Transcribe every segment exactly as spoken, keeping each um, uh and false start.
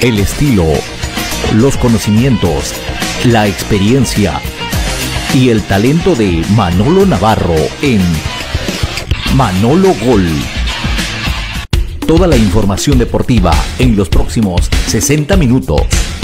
el estilo, los conocimientos, la experiencia y el talento de Manolo Navarro en Manolo Gol. Toda la información deportiva en los próximos sesenta minutos.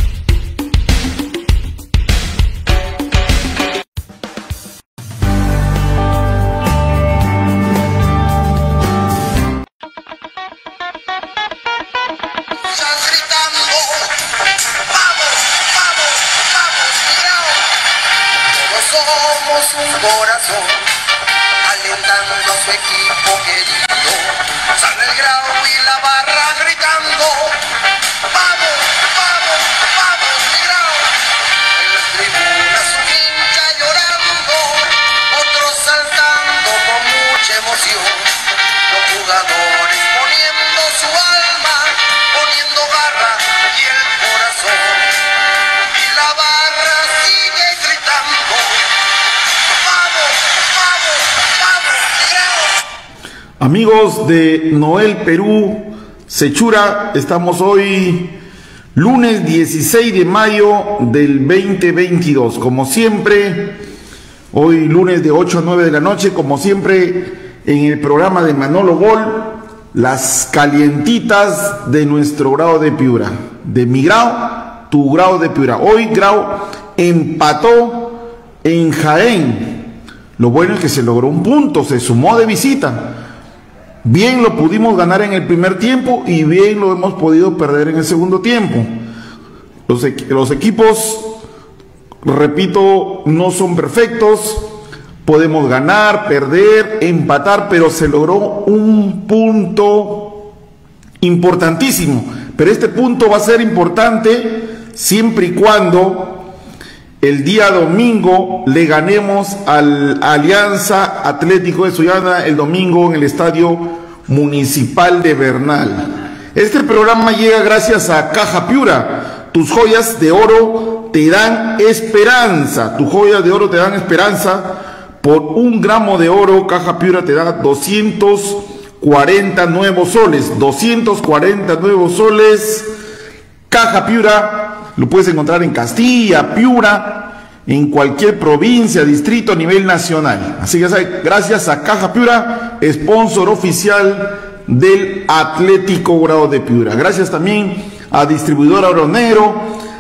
Amigos de Noel Perú, Sechura, estamos hoy lunes dieciséis de mayo del veinte veintidós. Como siempre, hoy lunes de ocho a nueve de la noche, como siempre en el programa de Manolo Gol, las calientitas de nuestro grado de Piura. De mi grado, tu grado de Piura. Hoy grado empató en Jaén. Lo bueno es que se logró un punto, se sumó de visita. Bien lo pudimos ganar en el primer tiempo y bien lo hemos podido perder en el segundo tiempo. Los, equ los equipos, repito, no son perfectos. Podemos ganar, perder, empatar, pero se logró un punto importantísimo. Pero este punto va a ser importante siempre y cuando el día domingo le ganemos al Alianza Atlético de Sullana el domingo en el Estadio Municipal de Bernal. Este programa llega gracias a Caja Piura. Tus joyas de oro te dan esperanza. Tus joyas de oro te dan esperanza. Por un gramo de oro, Caja Piura te da doscientos cuarenta nuevos soles. doscientos cuarenta nuevos soles. Caja Piura. Lo puedes encontrar en Castilla, Piura, en cualquier provincia, distrito a nivel nacional. Así que gracias a Caja Piura, sponsor oficial del Atlético Grado de Piura. Gracias también a Distribuidora Oro Negro,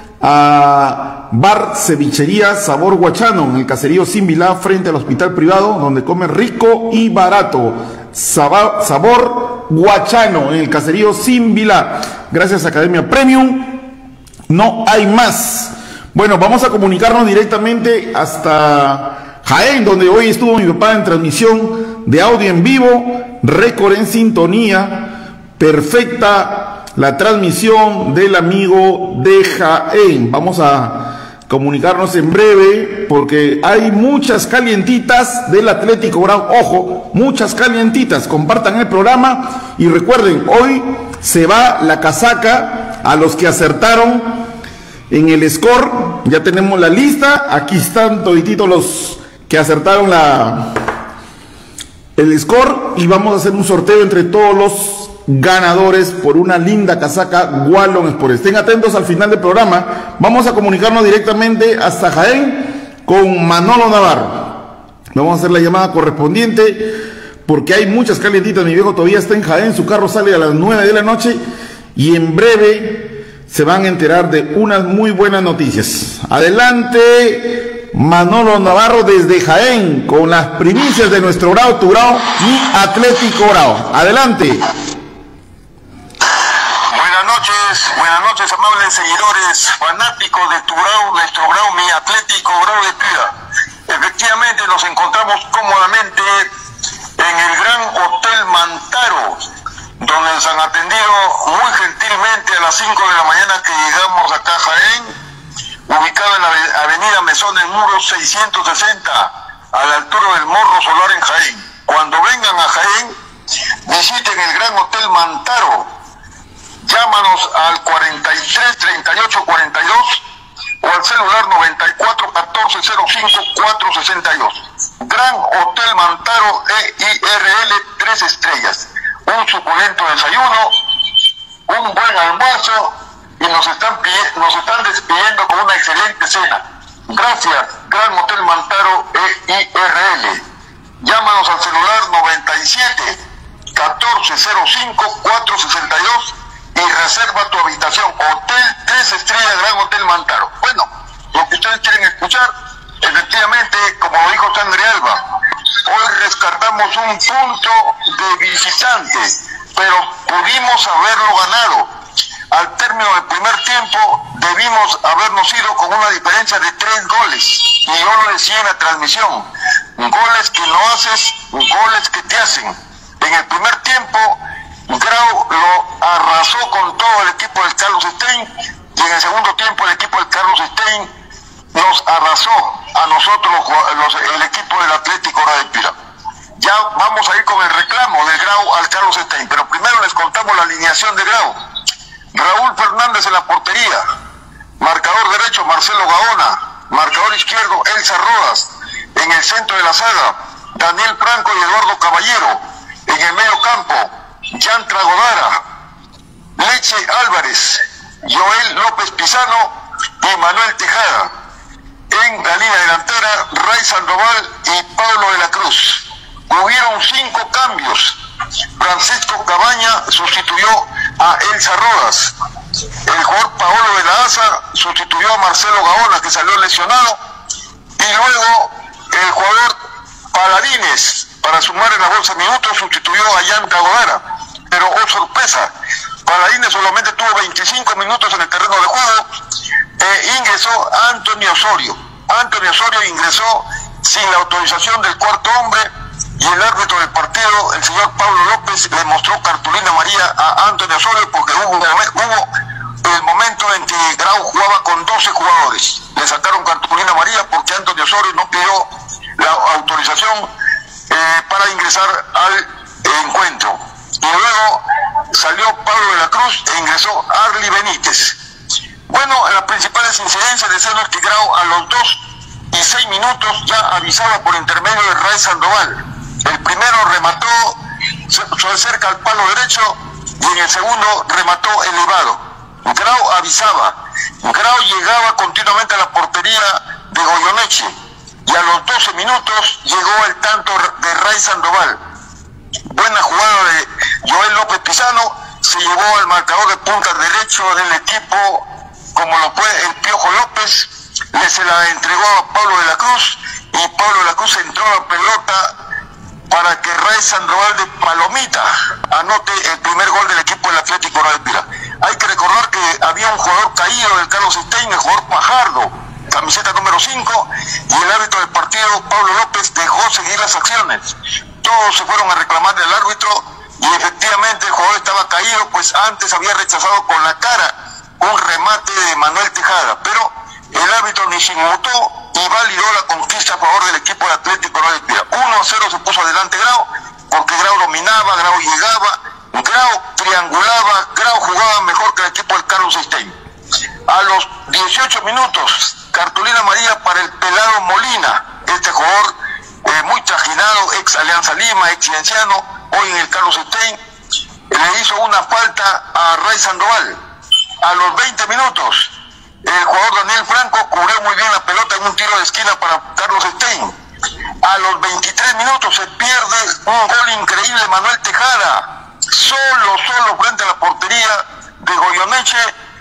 a Bar Cevichería Sabor Guachano, en el caserío Simbilá, frente al hospital privado, donde come rico y barato. Sabor, sabor Guachano, en el caserío Simbilá. Gracias a Academia Premium. No hay más. Bueno, vamos a comunicarnos directamente hasta Jaén, donde hoy estuvo mi papá en transmisión de audio en vivo, récord en sintonía, perfecta la transmisión del amigo de Jaén. Vamos a comunicarnos en breve porque hay muchas calientitas del Atlético Grau. Ojo, muchas calientitas. Compartan el programa y recuerden, hoy se va la casaca a los que acertaron en el score. Ya tenemos la lista. Aquí están todititos los que acertaron la el score y vamos a hacer un sorteo entre todos los ganadores por una linda casaca Wallon Sport. Estén atentos al final del programa. Vamos a comunicarnos directamente hasta Jaén con Manolo Navarro. Vamos a hacer la llamada correspondiente porque hay muchas calientitas. Mi viejo todavía está en Jaén, su carro sale a las nueve de la noche y en breve se van a enterar de unas muy buenas noticias. Adelante, Manolo Navarro desde Jaén, con las primicias de nuestro grado, tu grado y Atlético Grado. Adelante. Buenas noches, buenas noches, amables seguidores, fanáticos de tu grado, nuestro grado, mi Atlético Grado de Piura. Efectivamente, nos encontramos cómodamente en el Gran Hotel Mantaro, donde nos han atendido muy gentilmente a las cinco de la mañana que llegamos acá a Jaén, ubicado en la avenida Mesón del Muro seiscientos sesenta, a la altura del Morro Solar en Jaén. Cuando vengan a Jaén, visiten el Gran Hotel Mantaro, llámanos al cuarenta y tres, treinta y ocho, cuarenta y dos o al celular noventa y cuatro, catorce, cero cinco, cuatro sesenta y dos. Gran Hotel Mantaro E I R L, tres estrellas. Un suculento desayuno, un buen almuerzo y nos están, nos están despidiendo con una excelente cena. Gracias, Gran Hotel Mantaro E I R L. Llámanos al celular noventa y siete, catorce cero cinco, cuatro sesenta y dos y reserva tu habitación. Hotel tres estrellas Gran Hotel Mantaro. Bueno, lo que ustedes quieren escuchar, efectivamente, como lo dijo Sandri Alba, hoy rescatamos un punto de visitante, pero pudimos haberlo ganado. Al término del primer tiempo debimos habernos ido con una diferencia de tres goles, y yo lo decía en la transmisión: goles que no haces, goles que te hacen. En el primer tiempo Grau lo arrasó con todo el equipo del Carlos Stein, y en el segundo tiempo el equipo del Carlos Stein nos arrasó a nosotros los, los, el equipo del Atlético Grau de Piura. Ya vamos a ir con el reclamo del Grau al Carlos Stein, pero primero les contamos la alineación de Grau. Raúl Fernández en la portería, marcador derecho Marcelo Gaona, marcador izquierdo Elsa Rodas, en el centro de la saga Daniel Franco y Eduardo Caballero, en el medio campo Yantra Godara, Leche Álvarez, Joel López Pizano y Manuel Tejada. En la línea delantera Ray Sandoval y Pablo de la Cruz. Hubieron cinco cambios. Francisco Cabaña sustituyó a Elsa Rodas. El jugador Paolo de la Asa sustituyó a Marcelo Gaona, que salió lesionado. Y luego el jugador Paladines, para sumar en la bolsa de minutos, sustituyó a Yantra Godara. Pero, oh sorpresa, Paladines solamente tuvo veinticinco minutos en el terreno de juego. E ingresó Antonio Osorio. Antonio Osorio ingresó sin la autorización del cuarto hombre, y el árbitro del partido, el señor Pablo López, le mostró cartulina amarilla a Antonio Osorio porque hubo, hubo el momento en que Grau jugaba con doce jugadores. Le sacaron cartulina amarilla porque Antonio Osorio no pidió la autorización eh, para ingresar al encuentro. Y luego salió Pablo de la Cruz e ingresó Arly Benítez. Bueno, en las principales incidencias decimos que Grau a los dos y seis minutos ya avisaba por intermedio de Ray Sandoval. El primero remató se cerca al palo derecho y en el segundo remató elevado. Grau avisaba. Grau llegaba continuamente a la portería de Goyeneche, y a los doce minutos llegó el tanto de Ray Sandoval. Buena jugada de Joel López Pizano, se llevó al marcador de punta derecho del equipo, como lo fue el Piojo López, le se la entregó a Pablo de la Cruz, y Pablo de la Cruz entró a la pelota para que Ray Sandoval de palomita anote el primer gol del equipo del Atlético Grau de Piura. Hay que recordar que había un jugador caído del Carlos Stein, el jugador Pajardo, camiseta número cinco, y el árbitro del partido, Pablo López, dejó seguir las acciones. Todos se fueron a reclamarle al árbitro, y efectivamente el jugador estaba caído, pues antes había rechazado con la cara un remate de Manuel Tejada, pero el árbitro ni se inmutó y validó la conquista a favor del equipo de Atlético Grau de Piura. uno a cero se puso adelante Grau, porque Grau dominaba, Grau llegaba, Grau triangulaba, Grau jugaba mejor que el equipo del Carlos Stein. A los dieciocho minutos, cartulina amarilla para el pelado Molina, este jugador eh, muy trajinado, ex Alianza Lima, ex Cienciano, hoy en el Carlos Stein, le hizo una falta a Ray Sandoval. A los veinte minutos, el jugador Daniel Franco cubrió muy bien la pelota en un tiro de esquina para Carlos Stein. A los veintitrés minutos se pierde un gol increíble Manuel Tejada, solo, solo frente a la portería de Goyeneche,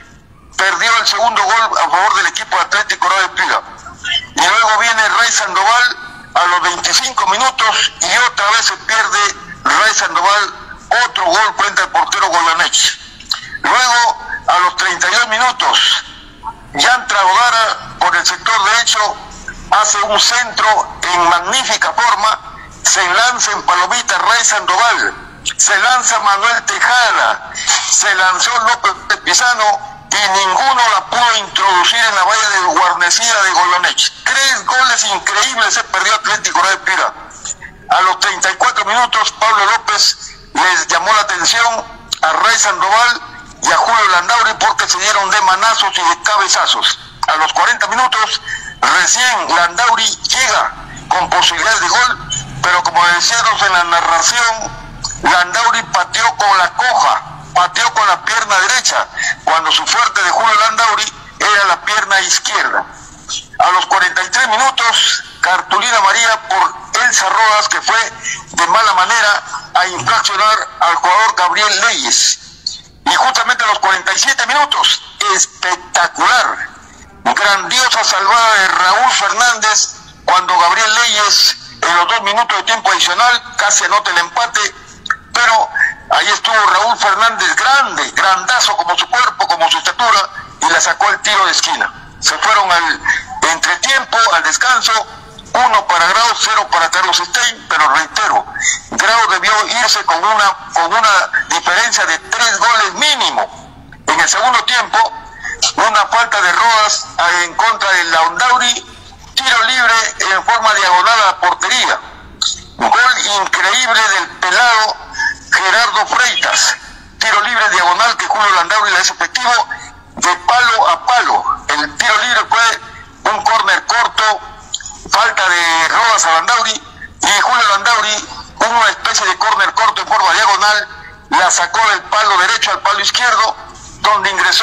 perdió el segundo gol a favor del equipo de Atlético Grau de Piura. Y luego viene Ray Sandoval a los veinticinco minutos y otra vez se pierde Ray Sandoval, otro gol frente al portero Goyeneche. Luego, a los treinta y dos minutos, Yantra Godara por el sector derecho hace un centro en magnífica forma, se lanza en palomita Ray Sandoval, se lanza Manuel Tejada, se lanzó López Pizano y ninguno la pudo introducir en la valla de guarnecida de Goyeneche. Tres goles increíbles se perdió Atlético Grau de Piura. A los treinta y cuatro minutos Pablo López les llamó la atención a Ray Sandoval y a Julio Landauri porque se dieron de manazos y de cabezazos. A los cuarenta minutos recién Landauri llega con posibilidades de gol, pero como decíamos en la narración, Landauri pateó con la coja, pateó con la pierna derecha, cuando su fuerte de Julio Landaury era la pierna izquierda. A los cuarenta y tres minutos, cartulina amarilla por Elsa Rodas, que fue de mala manera a infraccionar al jugador Gabriel Leyes. Y justamente a los cuarenta y siete minutos, espectacular, grandiosa salvada de Raúl Fernández, cuando Gabriel Leyes en los dos minutos de tiempo adicional casi anota el empate, pero ahí estuvo Raúl Fernández, grande, grandazo como su cuerpo, como su estatura, y la sacó el tiro de esquina. Se fueron al entretiempo, al descanso, uno para Grau, cero para Carlos Stein, pero reitero, Grau debió irse con una, con una diferencia de tres goles mínimo. En el segundo tiempo, una falta de Rodas en contra del Landaury, tiro libre en forma diagonal a la portería. Gol increíble del pelado Gerardo Freitas. Tiro libre diagonal que Julio Landaury le es efectivo de palo a palo. El tiro libre fue un córner corto, falta de Rodas a Landaury, y Julio Landaury, una especie de córner corto en forma diagonal, la sacó del palo derecho al palo izquierdo, donde ingresó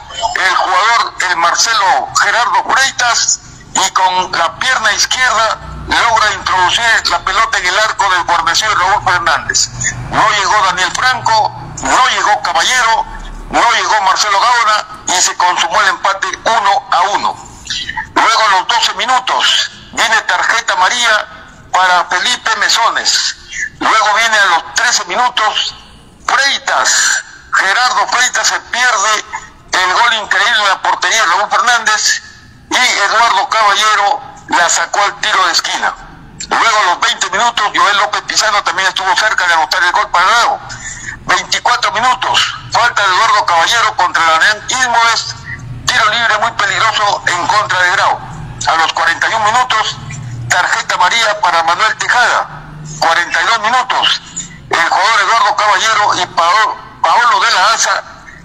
el jugador, el Marcelo Gerardo Freitas, y con la pierna izquierda logra introducir la pelota en el arco del guarnecido Raúl Fernández. No llegó Daniel Franco, no llegó Caballero, no llegó Marcelo Gaona, y se consumó el empate uno a uno. Luego a los doce minutos viene tarjeta amarilla para Felipe Mesones. Luego viene a los trece minutos Freitas, Gerardo Freitas, se pierde el gol increíble en la portería de Raúl Fernández, y Eduardo Caballero la sacó al tiro de esquina. Luego a los veinte minutos Joel López Pizano también estuvo cerca de anotar el gol para Grau. veinticuatro minutos, falta de Eduardo Caballero contra Daniel Ismodes, tiro libre muy peligroso en contra de Grau. A los cuarenta y un minutos, tarjeta amarilla para Manuel Tejada. cuarenta y dos minutos, el jugador Eduardo Caballero y Paolo, Paolo de la Alza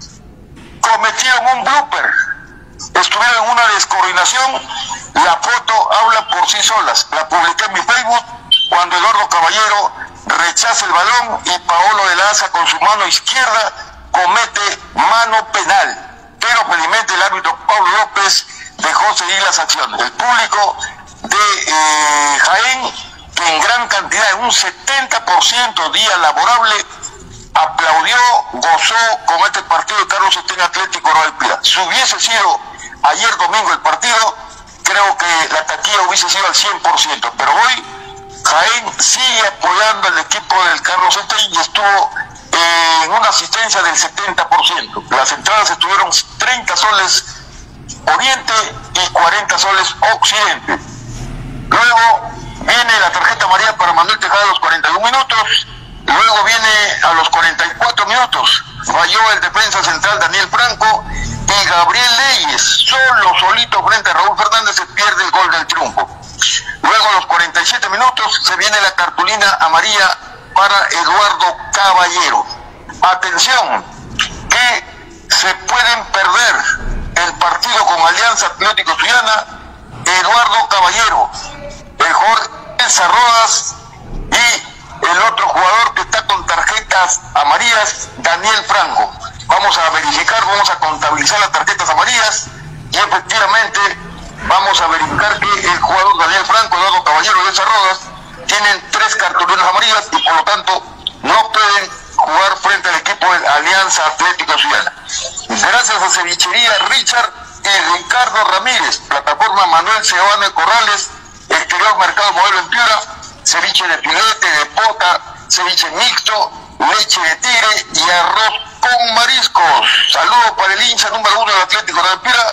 cometieron un blooper, estuvieron en una descoordinación. La foto habla por sí solas, la publiqué en mi Facebook, cuando Eduardo Caballero rechaza el balón y Paolo de la Alza con su mano izquierda comete mano penal, pero felizmente el árbitro Pablo López dejó seguir las acciones. El público de eh, Jaén, que en gran cantidad, en un setenta por ciento día laborable, aplaudió, gozó con este partido de Carlos Stein Atlético Grau de Piura. Si hubiese sido ayer domingo el partido, creo que la taquilla hubiese sido al cien por ciento, pero hoy Jaén sigue apoyando al equipo del Carlos Stein y estuvo eh, en una asistencia del setenta por ciento. Las entradas estuvieron treinta soles Oriente y cuarenta soles Occidente. Luego viene la tarjeta amarilla para Manuel Tejada a los cuarenta y un minutos. Luego viene a los cuarenta y cuatro minutos, falló el defensa central Daniel Franco, y Gabriel Leyes, solo, solito frente a Raúl Fernández, se pierde el gol del triunfo. Luego a los cuarenta y siete minutos se viene la cartulina amarilla para Eduardo Caballero. Atención, que se pueden perder el partido con Alianza Atlético Suyana, Eduardo Caballero, el jugador Elsa Rodas, y el otro jugador que está con tarjetas amarillas, Daniel Franco. Vamos a verificar, vamos a contabilizar las tarjetas amarillas, y efectivamente vamos a verificar que el jugador Daniel Franco, Eduardo Caballero y Elsa Rodas tienen tres cartulinas amarillas, y por lo tanto no pueden jugar frente al equipo de Alianza Atlético Suyana. Gracias a Cevichería Richard y Ricardo Ramírez, plataforma Manuel Sebano de Corrales, exterior mercado modelo en Piura, ceviche de filete, de pota, ceviche mixto, leche de tigre y arroz con mariscos. Saludos para el hincha número uno del Atlético de Piura,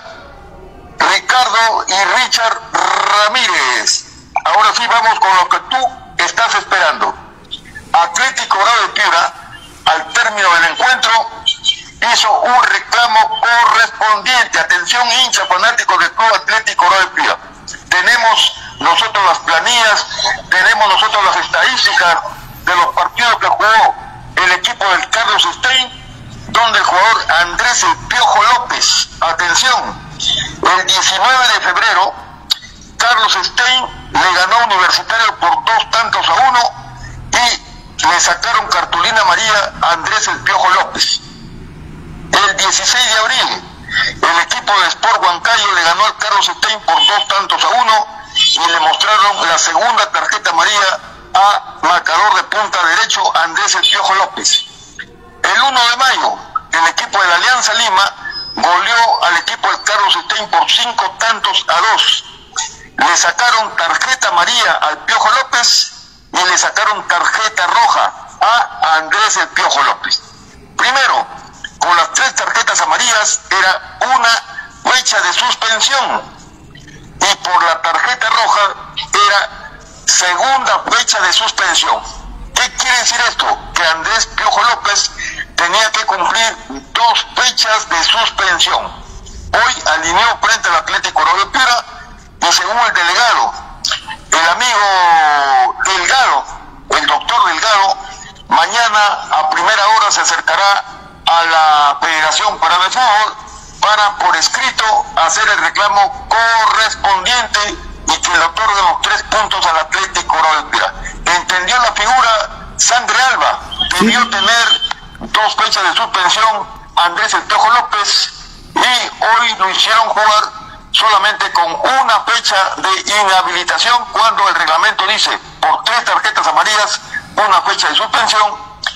Ricardo y Richard Ramírez. Ahora sí vamos con lo que tú estás esperando. Atlético Grau de Piura, al término del encuentro, hizo un reclamo correspondiente. Atención, hincha fanático del Club Atlético Grau de Piura. Tenemos nosotros las planillas, tenemos nosotros las estadísticas de los partidos que jugó el equipo del Carlos Stein, donde el jugador Andrés El Piojo López, atención, el diecinueve de febrero, Carlos Stein le ganó a Universitario por dos tantos a uno y le sacaron cartulina amarilla a Andrés El Piojo López. El dieciséis de abril, el equipo de Sport Huancayo le ganó al Carlos Stein por dos tantos a uno y le mostraron la segunda tarjeta amarilla a marcador de punta derecho Andrés El Piojo López. El uno de mayo, el equipo de la Alianza Lima goleó al equipo del Carlos Stein por cinco tantos a dos. Le sacaron tarjeta amarilla al Piojo López y le sacaron tarjeta roja a Andrés El Piojo López. Primero, con las tres tarjetas amarillas era una fecha de suspensión y por la tarjeta roja era segunda fecha de suspensión. ¿Qué quiere decir esto? Que Andrés Piojo López tenía que cumplir dos fechas de suspensión. Hoy alineó frente al Atlético Grau de Piura y según el delegado, el amigo Delgado, el doctor Delgado, mañana a primera hora se acercará a la Federación Peruana de Fútbol para por escrito hacer el reclamo correspondiente y que le otorguen los tres puntos al Atlético Grau de Piura. Entendió la figura Sangre Alba, debió sí. tener dos fechas de suspensión Andrés El Piojo López y hoy lo hicieron jugar solamente con una fecha de inhabilitación cuando el reglamento dice por tres tarjetas amarillas una fecha de suspensión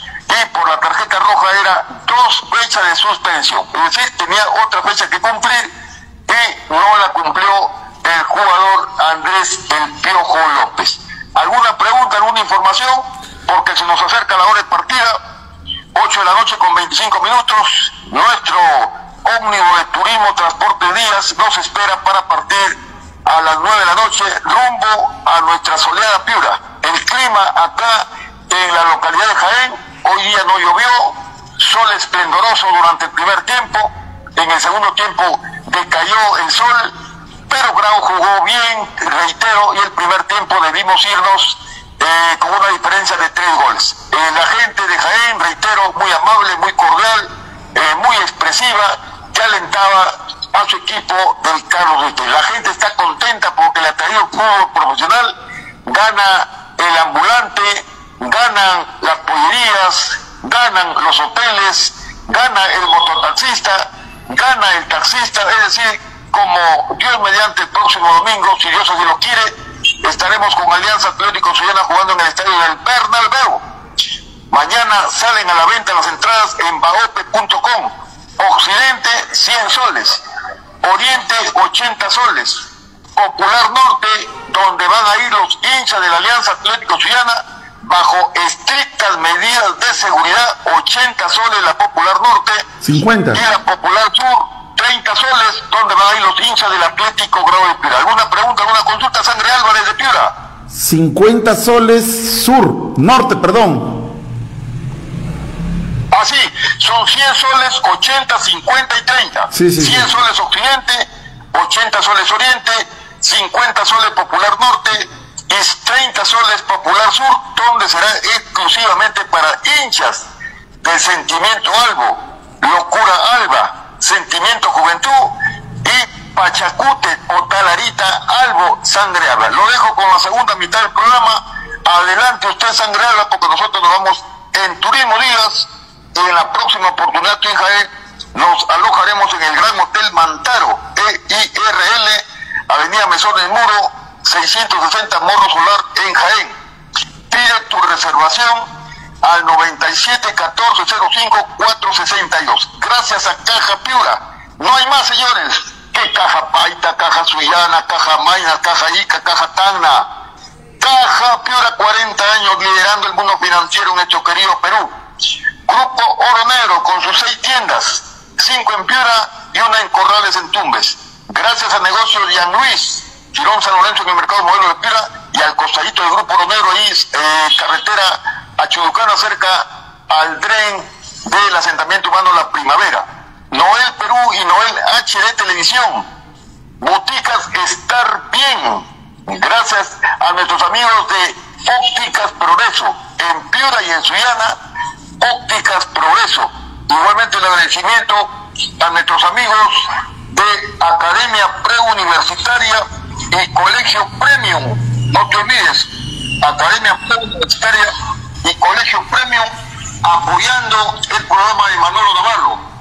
y por la tarjeta roja era dos fechas de suspensión, es decir, tenía otra fecha que cumplir y no la cumplió el jugador Andrés El Piojo López. ¿Alguna pregunta, alguna información? Porque se nos acerca la hora de partida, ocho de la noche con veinticinco minutos, nuestro ómnibus de turismo Transporte Díaz nos espera para partir a las nueve de la noche rumbo a nuestra soleada Piura. El clima acá en la localidad de Jaén, hoy día no llovió, sol esplendoroso durante el primer tiempo, en el segundo tiempo decayó el sol, pero Grau jugó bien, reitero, y el primer tiempo debimos irnos eh, con una diferencia de tres goles. Eh, la gente de Jaén, reitero, muy amable, muy cordial, eh, muy expresiva, que alentaba a su equipo del Carlos Stein. La gente está contenta porque le ha traído fútbol profesional, gana el ambulante, ganan las pollerías, ganan los hoteles, gana el mototaxista, gana el taxista, es decir, como Dios mediante el próximo domingo, si Dios así lo quiere, estaremos con Alianza Atlético Zuliana jugando en el estadio del Bernabéu. Mañana salen a la venta las entradas en baope punto com. Occidente cien soles, Oriente ochenta soles, Popular Norte, donde van a ir los hinchas de la Alianza Atlético Zuliana bajo estrictas medidas de seguridad, ochenta soles la Popular Norte, cincuenta. Y la Popular Sur treinta soles, donde van a ir los hinchas del Atlético Grau de Piura. ¿Alguna pregunta, alguna consulta? Sangre Álvarez de Piura. cincuenta soles sur, norte, perdón. Así, son cien soles, ochenta, cincuenta y treinta. Sí, sí, cien sí. soles occidente, ochenta soles oriente, cincuenta soles Popular Norte y treinta soles Popular Sur, donde será exclusivamente para hinchas del Sentimiento Albo, Locura Alba, Sentimiento Juventud y Pachacute o Talarita Albo Sangre Alba. Lo dejo con la segunda mitad del programa. Adelante usted, Sangre Alba, porque nosotros nos vamos en Turismo Díaz y en la próxima oportunidad aquí en Jaén nos alojaremos en el Gran Hotel Mantaro, E I R L, Avenida Mesón del Muro, seiscientos sesenta Morro Solar en Jaén. Pide tu reservación al noventa y siete, catorce, cero cinco, cuatro sesenta y dos. Gracias a Caja Piura. No hay más, señores, que Caja Paita, Caja Suyana, Caja Maina, Caja Ica, Caja Tacna. Caja Piura, cuarenta años liderando el mundo financiero en nuestro querido Perú. Grupo Oro Negro con sus seis tiendas, cinco en Piura y una en Corrales en Tumbes. Gracias a negocios de Jean Luis, Girón San Lorenzo en el mercado modelo de Piura y al costadito del Grupo Oro Negro ahí, eh, carretera a Chuducana, cerca al tren del asentamiento humano La Primavera. Noel Perú y Noel H D Televisión. Boticas Estar Bien. Gracias a nuestros amigos de Ópticas Progreso en Piura y en Sullana. Ópticas Progreso. Igualmente el agradecimiento a nuestros amigos de Academia Preuniversitaria y Colegio Premium. No te olvides, Academia Preuniversitaria y Colegio Premium apoyando el programa de Manolo Navarro.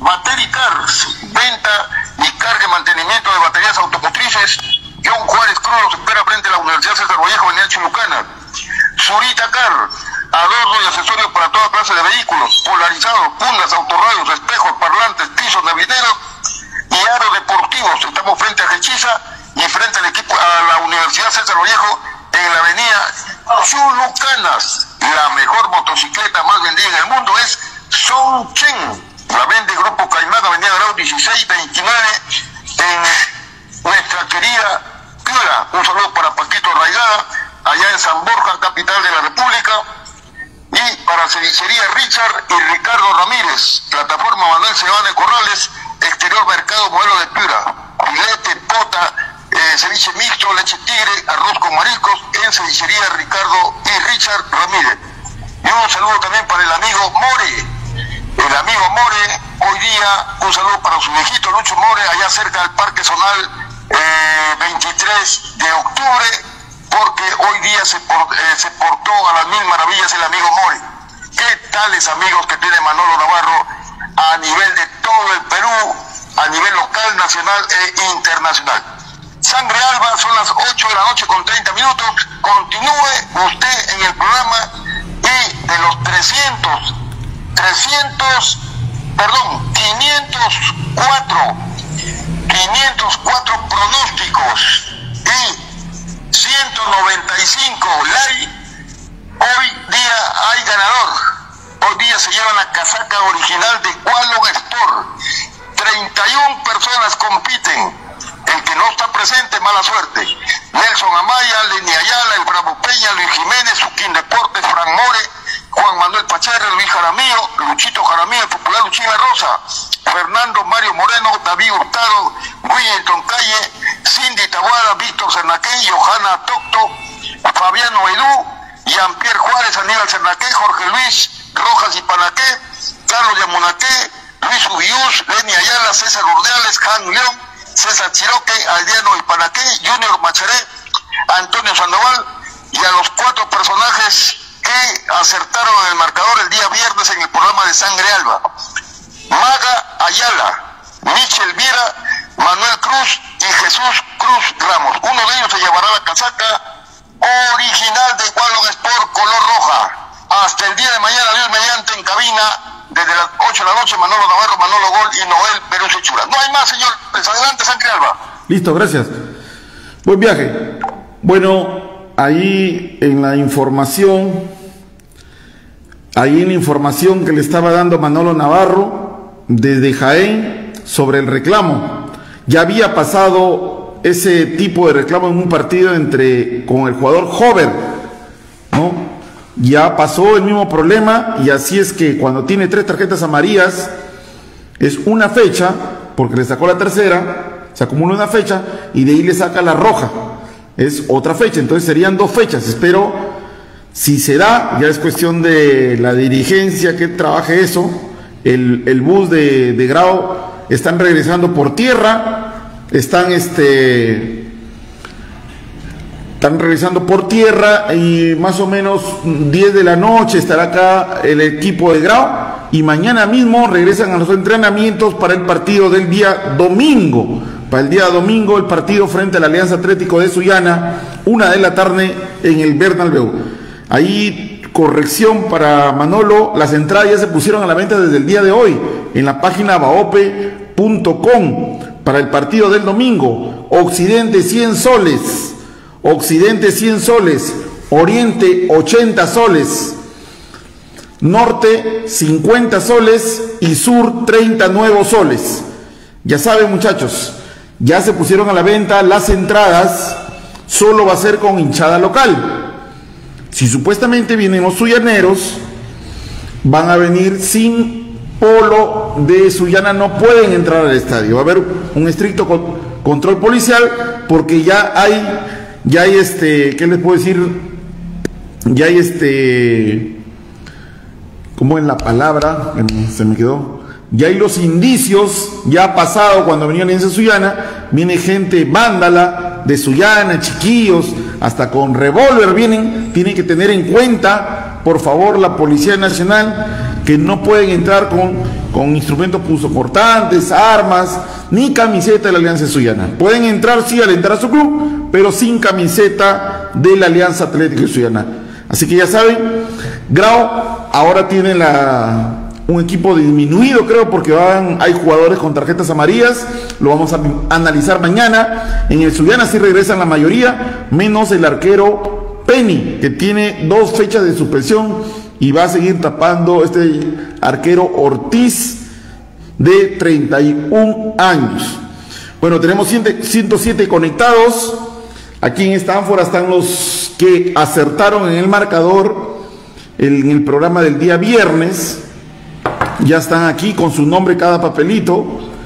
Battery Cars, venta y carga y mantenimiento de baterías automotrices. John Juárez Cruz los espera frente a la Universidad César Vallejo, Avenida Chulucana. Zurita Car, adorno y accesorios para toda clase de vehículos, polarizados, fundas, autorradios, espejos, parlantes, pisos navideños y aros deportivos. Estamos frente a Jechiza y frente al equipo a la Universidad César Vallejo en la avenida Chulucanas. La mejor motocicleta más vendida en el mundo es Songchen. La vende Grupo Caimán, avenida Grau dieciséis veintinueve en nuestra querida Piura. Un saludo para Paquito Raigada, allá en San Borja, capital de la República. Y para Cevichería Richard y Ricardo Ramírez, plataforma Manuel Sebane Corrales, exterior mercado modelo de Piura. Filete, pota, eh, ceviche mixto, leche tigre, arroz con mariscos en Cevichería Ricardo y Richard Ramírez. Y un saludo también para el amigo More. El amigo More, hoy día un saludo para su viejito Lucho More, allá cerca del Parque Zonal eh, veintitrés de octubre, porque hoy día se, por, eh, se portó a las mil maravillas el amigo More. ¿Qué tales amigos que tiene Manolo Navarro a nivel de todo el Perú, a nivel local, nacional e internacional? Sangre Alba, son las ocho de la noche con treinta minutos. Continúe usted en el programa y de los trescientos, trescientos, perdón, quinientos cuatro, quinientos cuatro pronósticos y ciento noventa y cinco likes. Hoy día hay ganador. Hoy día se lleva la casaca original de Qualon Sport. treinta y una personas compiten. El que no está presente, mala suerte. Nelson Amaya, Lenny Ayala, El Bravo Peña, Luis Jiménez, Suquín Deportes, Frank More, Juan Manuel Pacharre, Luis Jaramillo, Luchito Jaramillo, el popular Luchina Rosa, Fernando Mario Moreno, David Hurtado, Williamson Calle, Cindy Taboada, Víctor Cernaquén, Johanna Tocto, Fabiano Edú, Jean-Pierre Juárez, Aníbal Cernaquén, Jorge Luis Rojas y Panaqué, Carlos Yamunaqué, Luis Ubiús, Lenny Ayala, César Urdeales, Han León, César Chiroque, Aldeano Ipanaqué, Junior Macharé, Antonio Sandoval, y a los cuatro personajes que acertaron en el marcador el día viernes en el programa de Sangre Alba: Maga Ayala, Michel Viera, Manuel Cruz y Jesús Cruz Ramos. Uno de ellos se llevará la casaca original de Qualon Sport color roja. Hasta el día de mañana, Dios mediante, en cabina, desde las ocho de la noche, Manolo Navarro, Manolo Gol y Noel Perú Sechura. No hay más, señor. Pues adelante, Sangre Alba. Listo, gracias. Buen viaje. Bueno, ahí en la información, ahí en la información que le estaba dando Manolo Navarro desde Jaén sobre el reclamo. Ya había pasado ese tipo de reclamo en un partido entre con el jugador Hover, ¿no? Ya pasó el mismo problema, y así es que cuando tiene tres tarjetas amarillas es una fecha, porque le sacó la tercera, se acumula una fecha y de ahí le saca la roja, es otra fecha, entonces serían dos fechas. Espero, si se da, ya es cuestión de la dirigencia que trabaje eso. El, el bus de, de Grau están regresando por tierra, están este... Están regresando por tierra y más o menos diez de la noche estará acá el equipo de Grau, y mañana mismo regresan a los entrenamientos para el partido del día domingo. Para el día domingo el partido frente al Alianza Atlético de Sullana, una de la tarde en el Bernabéu. Ahí, corrección para Manolo, las entradas ya se pusieron a la venta desde el día de hoy en la página baope punto com para el partido del domingo. Occidente cien soles. Occidente cien soles, Oriente ochenta soles, Norte cincuenta soles y Sur treinta nuevos soles. Ya saben, muchachos, ya se pusieron a la venta las entradas, solo va a ser con hinchada local. Si supuestamente vienen los sullaneros, van a venir sin polo de Sullana, no pueden entrar al estadio. Va a haber un estricto control policial, porque ya hay Ya hay este, ¿qué les puedo decir? Ya hay este, ¿cómo es la palabra? Se me quedó. Ya hay los indicios, ya ha pasado cuando venían en Sullana, viene gente vándala de Sullana, chiquillos, hasta con revólver vienen. Tienen que tener en cuenta, por favor, la Policía Nacional, que no pueden entrar con, con instrumentos punzocortantes, armas, ni camiseta de la Alianza Estudiantina. Pueden entrar sí al entrar a su club, pero sin camiseta de la Alianza Atlética Estudiantina. Así que ya saben, Grau ahora tiene la... un equipo disminuido, creo, porque van, hay jugadores con tarjetas amarillas. Lo vamos a analizar mañana. En el Estudiantina sí regresan la mayoría, menos el arquero Penny, que tiene dos fechas de suspensión y va a seguir tapando este arquero Ortiz, de treinta y un años. Bueno, tenemos ciento siete conectados. Aquí en esta ánfora están los que acertaron en el marcador en el programa del día viernes. Ya están aquí con su nombre cada papelito.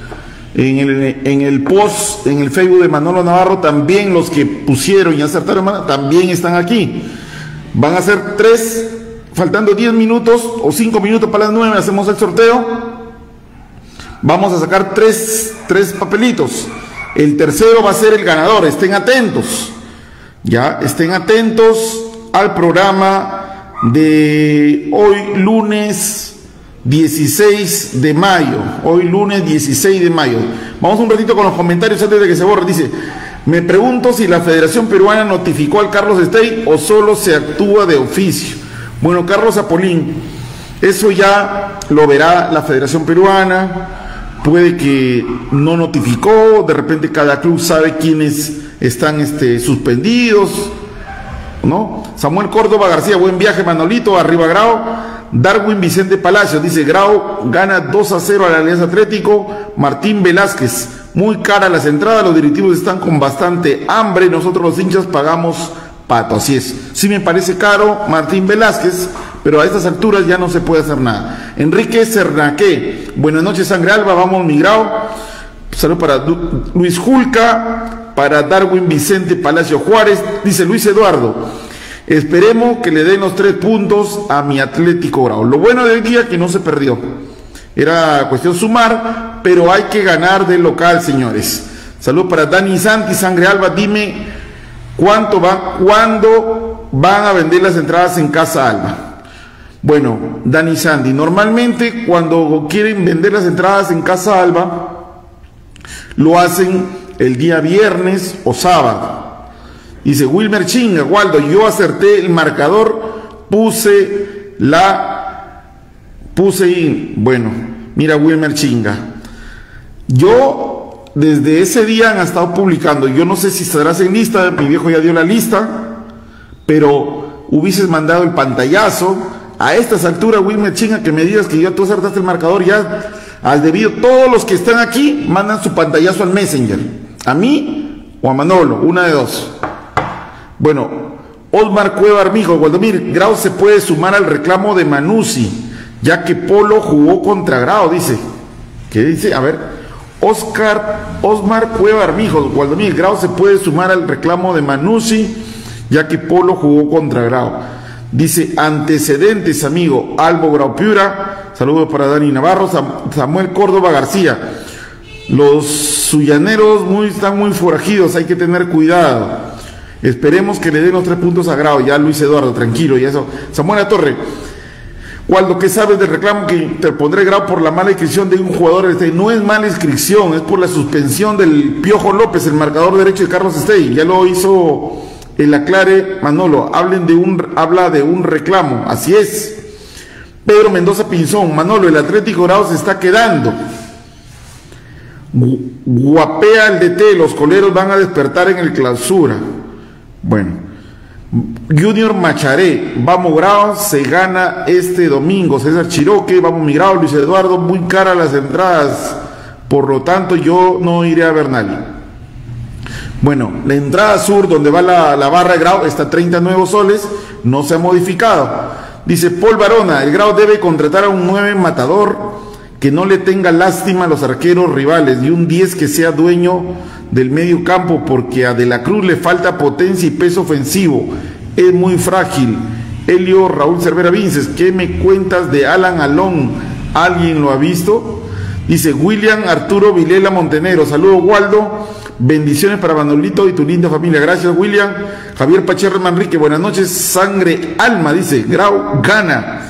En el, en el post, en el Facebook de Manolo Navarro, también los que pusieron y acertaron también están aquí. Van a ser tres, faltando diez minutos o cinco minutos para las nueve, hacemos el sorteo. Vamos a sacar tres, tres papelitos. El tercero va a ser el ganador. Estén atentos. Ya, estén atentos al programa de hoy lunes dieciséis de mayo, hoy lunes dieciséis de mayo. Vamos un ratito con los comentarios antes de que se borre. Dice, me pregunto si la Federación Peruana notificó al Carlos Stay o solo se actúa de oficio. Bueno, Carlos Apolín, eso ya lo verá la Federación Peruana. Puede que no notificó, de repente cada club sabe quiénes están este, suspendidos, ¿no? Samuel Córdoba García, buen viaje Manolito, arriba Grau. Darwin Vicente Palacios dice, Grau gana dos a cero a la Alianza Atlético. Martín Velázquez, muy cara las entradas, los directivos están con bastante hambre, nosotros los hinchas pagamos pato. Así es, sí me parece caro Martín Velázquez, pero a estas alturas ya no se puede hacer nada. Enrique Cernaque, buenas noches Sangre Alba, vamos mi Grau. Saludos para Du Luis Julca, para Darwin Vicente Palacio Juárez, dice Luis Eduardo, esperemos que le den los tres puntos a mi Atlético Grau. Lo bueno del día que no se perdió. Era cuestión sumar, pero hay que ganar del local, señores. Saludos para Dani Santi, Sangre Alba, dime cuánto van, cuándo van a vender las entradas en Casa Alba. Bueno, Dani Santi, normalmente cuando quieren vender las entradas en Casa Alba, lo hacen el día viernes o sábado. Dice Wilmer Chinga, Waldo, yo acerté el marcador, puse la, puse in. Bueno, mira Wilmer Chinga, yo desde ese día han estado publicando, yo no sé si estarás en lista, mi viejo ya dio la lista, pero hubieses mandado el pantallazo. A estas alturas, Wilmer Chinga, que me digas que ya tú acertaste el marcador, ya al debido, todos los que están aquí mandan su pantallazo al Messenger, a mí o a Manolo, una de dos. Bueno, Osmar Cueva Armijo, Waldomir, Grau se puede sumar al reclamo de Manuzzi, ya que Polo jugó contra Grau, dice. ¿Qué dice? A ver, Oscar, Osmar Cueva Armijo, Waldomir, Grau se puede sumar al reclamo de Manuzzi, ya que Polo jugó contra Grau. Dice, antecedentes, amigo, Albo Grau Piura, saludos para Dani Navarro, Samuel Córdoba García. Los suyaneros muy, están muy forajidos, hay que tener cuidado. Esperemos que le den los tres puntos a Grau. Ya Luis Eduardo, tranquilo, y eso. Samuel Torre, Waldo, ¿qué sabes del reclamo que interpondré Grau por la mala inscripción de un jugador? Este no es mala inscripción, es por la suspensión del Piojo López, el marcador derecho de Carlos Stay. Ya lo hizo el aclare Manolo. Hablen de un, habla de un reclamo, así es. Pedro Mendoza Pinzón, Manolo, el Atlético Grau se está quedando. Guapea el D T, los coleros van a despertar en el clausura. Bueno, Junior Macharé, vamos Grau, se gana este domingo. César Chiroque, vamos mi Grau. Luis Eduardo, muy cara las entradas, por lo tanto yo no iré a Bernali. Bueno, la entrada sur donde va la, la barra de Grau está a treinta nuevos soles, no se ha modificado. Dice Paul Barona, el Grau debe contratar a un nueve matador que no le tenga lástima a los arqueros rivales y un diez que sea dueño del medio campo, porque a De la Cruz le falta potencia y peso ofensivo, es muy frágil. Helio Raúl Cervera Vinces, ¿qué me cuentas de Alan Alón? ¿Alguien lo ha visto? Dice William Arturo Vilela Montenegro, saludos Waldo, bendiciones para Manolito y tu linda familia. Gracias William. Javier Pacherre Manrique, buenas noches. Sangre Alma, dice Grau gana.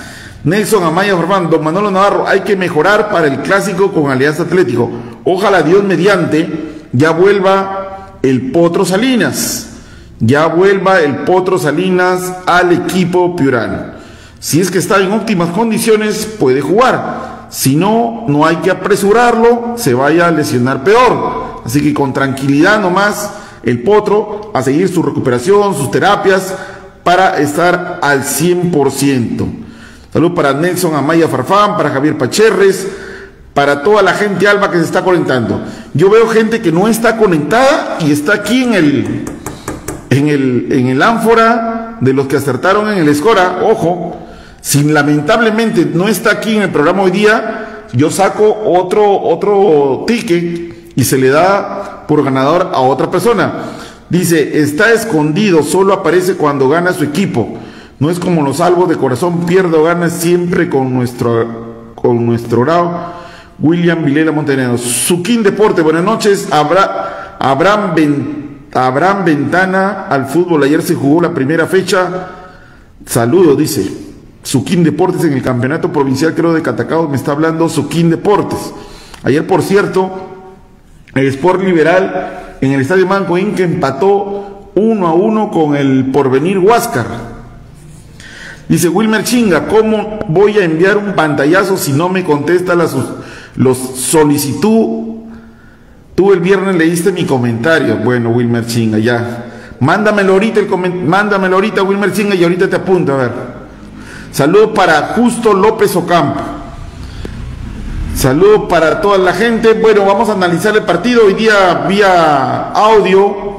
Nelson Amaya Farfán, don Manolo Navarro, hay que mejorar para el clásico con Alianza Atlético. Ojalá Dios mediante ya vuelva el Potro Salinas. Ya vuelva el Potro Salinas al equipo piurano. Si es que está en óptimas condiciones, puede jugar. Si no, no hay que apresurarlo, se vaya a lesionar peor. Así que con tranquilidad nomás, el Potro a seguir su recuperación, sus terapias, para estar al cien por ciento. Salud para Nelson Amaya Farfán, para Javier Pacherres, para toda la gente alba que se está conectando. Yo veo gente que no está conectada y está aquí en el, en el, en el ánfora de los que acertaron en el Escora. Ojo, si lamentablemente no está aquí en el programa hoy día, yo saco otro, otro ticket y se le da por ganador a otra persona. Dice, está escondido, solo aparece cuando gana su equipo. No es como los salvos de corazón, pierde o gana siempre con nuestro, con nuestro grado. William Vilela Montenegro. Suquín Deporte, buenas noches. Habrá, Abraham, Ben, Abraham Ventana al fútbol. Ayer se jugó la primera fecha. Saludos, dice. Suquín Deportes en el campeonato provincial, creo, de Catacaos. Me está hablando Suquín Deportes. Ayer, por cierto, el Sport Liberal en el Estadio Manco Inca empató uno a uno con el Porvenir Huáscar. Dice Wilmer Chinga, ¿cómo voy a enviar un pantallazo si no me contesta la los solicitud? Tú el viernes leíste mi comentario. Bueno, Wilmer Chinga, ya. Mándamelo ahorita, el mándamelo ahorita, Wilmer Chinga, y ahorita te apunto, a ver. Saludos para Justo López Ocampo. Saludos para toda la gente. Bueno, vamos a analizar el partido hoy día vía audio.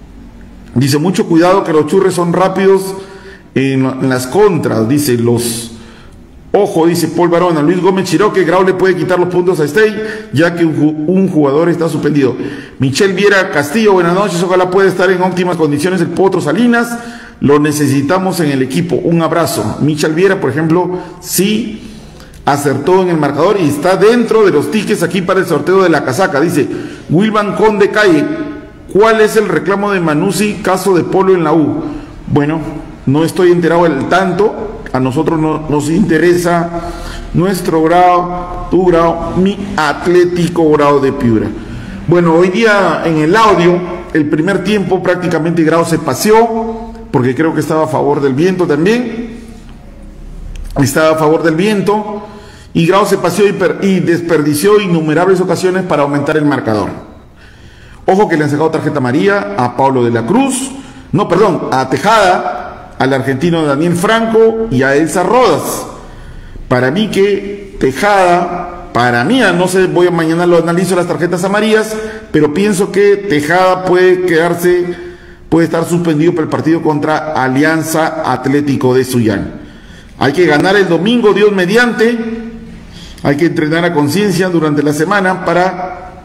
Dice, mucho cuidado que los churres son rápidos en, en las contras. Dice, los... Ojo, dice Paul Barona, Luis Gómez Chiroque, Grau le puede quitar los puntos a Stey, ya que un, un jugador está suspendido. Michelle Viera Castillo, buenas noches, ojalá pueda estar en óptimas condiciones el Potro Salinas, lo necesitamos en el equipo. Un abrazo. Michelle Viera, por ejemplo, sí acertó en el marcador y está dentro de los tickets aquí para el sorteo de la casaca. Dice Wilvan Conde Calle, ¿cuál es el reclamo de Manuzzi, caso de Polo en la U? Bueno, no estoy enterado del tanto. A nosotros no, nos interesa nuestro grado, tu grado, mi Atlético Grau de Piura. Bueno, hoy día en el audio, el primer tiempo prácticamente Grau se paseó, porque creo que estaba a favor del viento también. Estaba a favor del viento, y Grau se paseó y, per, y desperdició innumerables ocasiones para aumentar el marcador. Ojo que le han sacado tarjeta amarilla a Pablo de la Cruz, no, perdón, a Tejada, al argentino Daniel Franco y a Elsa Rodas. Para mí que Tejada, para mí, no sé, voy a mañana lo analizo las tarjetas amarillas, pero pienso que Tejada puede quedarse, puede estar suspendido para el partido contra Alianza Atlético de Sullana. Hay que ganar el domingo, Dios mediante, hay que entrenar a conciencia durante la semana para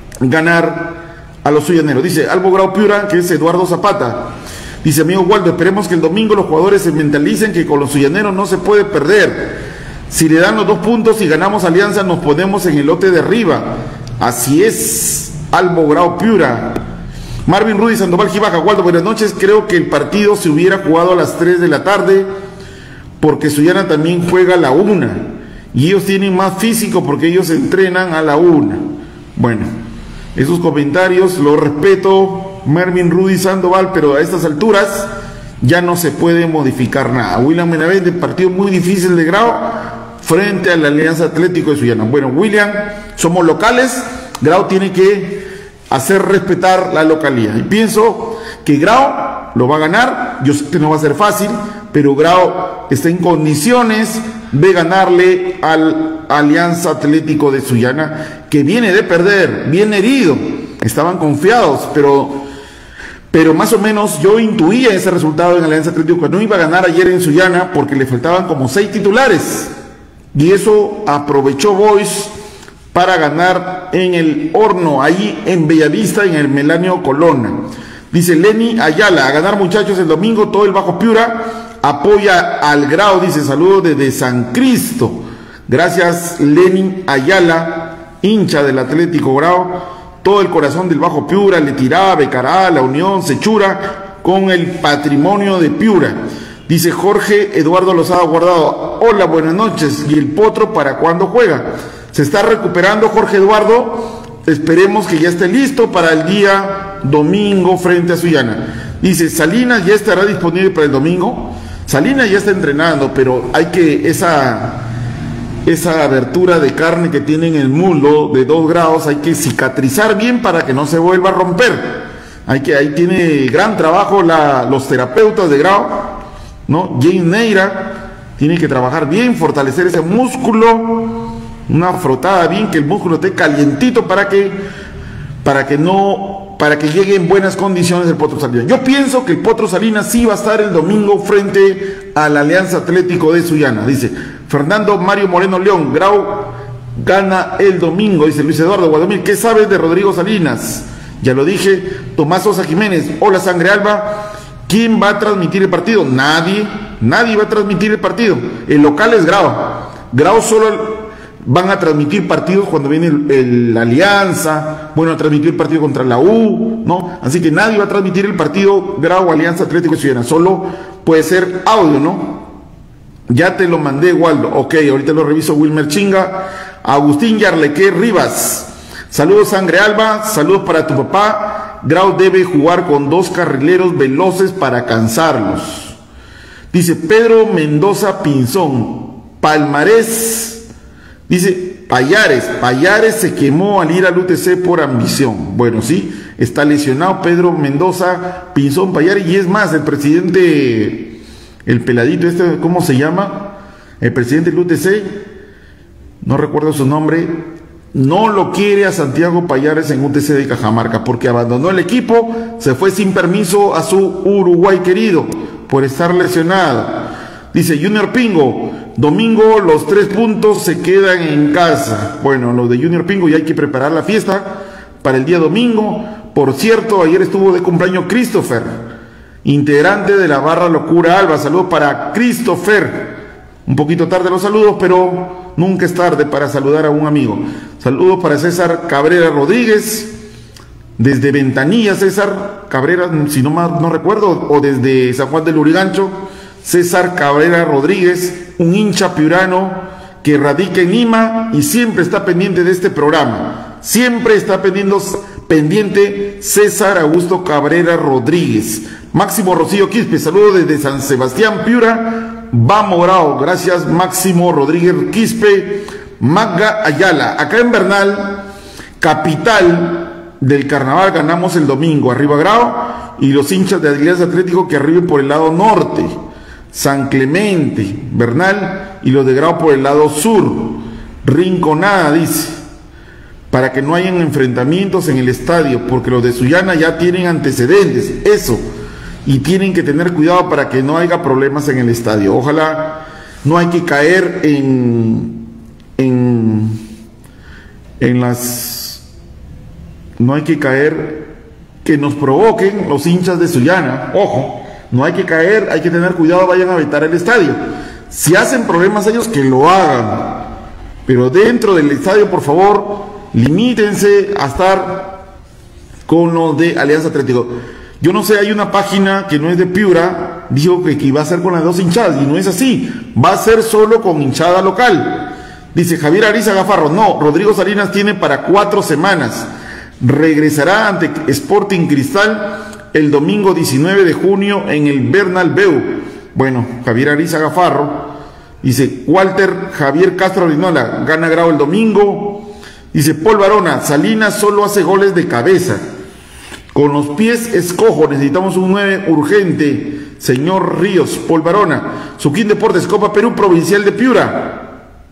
ganar a los sullaneros. Dice Albo Grau Piura, que es Eduardo Zapata. Dice amigo Waldo, esperemos que el domingo los jugadores se mentalicen que con los sullaneros no se puede perder. Si le dan los dos puntos y ganamos Alianza, nos ponemos en el lote de arriba. Así es, Albo Grau Piura. Marvin Rudy Sandoval Gibaja, Waldo, buenas noches. Creo que el partido se hubiera jugado a las tres de la tarde, porque Sullana también juega a la una. Y ellos tienen más físico porque ellos entrenan a la una. Bueno, esos comentarios los respeto, Mervin Rudy Sandoval, pero a estas alturas ya no se puede modificar nada. William Menavente, partido muy difícil de Grau frente a la Alianza Atlético de Sullana. Bueno, William, somos locales, Grau tiene que hacer respetar la localidad. Y pienso que Grau lo va a ganar, yo sé que no va a ser fácil, pero Grau está en condiciones de ganarle al Alianza Atlético de Sullana, que viene de perder, bien herido. Estaban confiados, pero... Pero más o menos yo intuía ese resultado en Alianza Atlético, que no iba a ganar ayer en Sullana porque le faltaban como seis titulares. Y eso aprovechó Boys para ganar en el horno, ahí en Bellavista, en el Melanio Colonna. Dice Lenny Ayala, a ganar muchachos el domingo, todo el Bajo Piura apoya al Grau, dice saludos desde San Cristo. Gracias Lenny Ayala, hincha del Atlético Grau. Todo el corazón del Bajo Piura, le tiraba Becará, La Unión, Sechura, con el patrimonio de Piura. Dice Jorge Eduardo Lozada Guardado, hola, buenas noches. ¿Y el Potro para cuándo juega? Se está recuperando Jorge Eduardo. Esperemos que ya esté listo para el día domingo frente a Sullana. Dice, Salinas ya estará disponible para el domingo. Salinas ya está entrenando, pero hay que esa esa abertura de carne que tiene en el muslo de dos grados, hay que cicatrizar bien para que no se vuelva a romper. Hay que, ahí tiene gran trabajo la, los terapeutas de grado, ¿no? James Neira tiene que trabajar bien, fortalecer ese músculo, una frotada bien, que el músculo esté calientito para que para que no para que llegue en buenas condiciones el Potro Salinas. Yo pienso que el Potro Salinas sí va a estar el domingo frente a la Alianza Atlético de Sullana. Dice Fernando Mario Moreno León, Grau gana el domingo. Dice Luis Eduardo Guadamir, ¿qué sabes de Rodrigo Salinas? Ya lo dije. Tomás Sosa Jiménez, hola Sangre Alba, ¿quién va a transmitir el partido? Nadie, nadie va a transmitir el partido. El local es Grau. Grau solo van a transmitir partidos cuando viene el, el, la Alianza, bueno, a transmitir el partido contra la U, ¿no? Así que nadie va a transmitir el partido Grau Alianza Atlético de Sullana, solo puede ser audio, ¿no? Ya te lo mandé, Waldo. Ok, ahorita lo reviso. Wilmer Chinga, Agustín Yarleque Rivas, saludos Sangre Alba, saludos para tu papá. Grau debe jugar con dos carrileros veloces para cansarlos. Dice Pedro Mendoza Pinzón, palmarés, dice Payares, Payares se quemó al ir al U T C por ambición. Bueno, sí, está lesionado Pedro Mendoza Pinzón Payares, y es más, el presidente, el peladito este, ¿cómo se llama? El presidente del U T C, no recuerdo su nombre, no lo quiere a Santiago Payares en U T C de Cajamarca, porque abandonó el equipo, se fue sin permiso a su Uruguay querido, por estar lesionado. Dice Junior Pingo, domingo los tres puntos se quedan en casa. Bueno, los de Junior Pingo ya hay que preparar la fiesta para el día domingo. Por cierto, ayer estuvo de cumpleaños Christopher, integrante de la barra Locura Alba. Saludos para Christopher. Un poquito tarde los saludos, pero nunca es tarde para saludar a un amigo. Saludos para César Cabrera Rodríguez, desde Ventanilla, César Cabrera, si no más no recuerdo, o desde San Juan del Lurigancho. César Cabrera Rodríguez, un hincha piurano que radica en Lima y siempre está pendiente de este programa. Siempre está pendiente, pendiente César Augusto Cabrera Rodríguez. Máximo Rocío Quispe, saludos desde San Sebastián, Piura. Vamos, Grau. Gracias, Máximo Rodríguez Quispe. Magga Ayala, acá en Bernal, capital del carnaval, ganamos el domingo. Arriba Grau, y los hinchas de Alianza Atlético que arriben por el lado norte. San Clemente, Bernal, y los de Grau por el lado sur. Rinconada, dice, para que no hayan enfrentamientos en el estadio, porque los de Sullana ya tienen antecedentes, eso, y tienen que tener cuidado para que no haya problemas en el estadio. Ojalá no hay que caer en en en las no hay que caer que nos provoquen los hinchas de Sullana. Ojo, no hay que caer, hay que tener cuidado, vayan a vetar el estadio. Si hacen problemas ellos, que lo hagan, pero dentro del estadio, por favor, limítense a estar con los de Alianza Atlético. Yo no sé, hay una página que no es de Piura, dijo que, que iba a ser con las dos hinchadas, y no es así, va a ser solo con hinchada local. Dice Javier Ariza Gafarro, no, Rodrigo Salinas tiene para cuatro semanas, regresará ante Sporting Cristal el domingo diecinueve de junio en el Bernabéu. Bueno, Javier Ariza Gafarro. Dice Walter Javier Castro Rinola, gana Grau el domingo. Dice Paul Barona, Salinas solo hace goles de cabeza, con los pies escojo, necesitamos un nueve urgente. Señor Ríos, Paul Barona. Suquín Deportes, Copa Perú Provincial de Piura.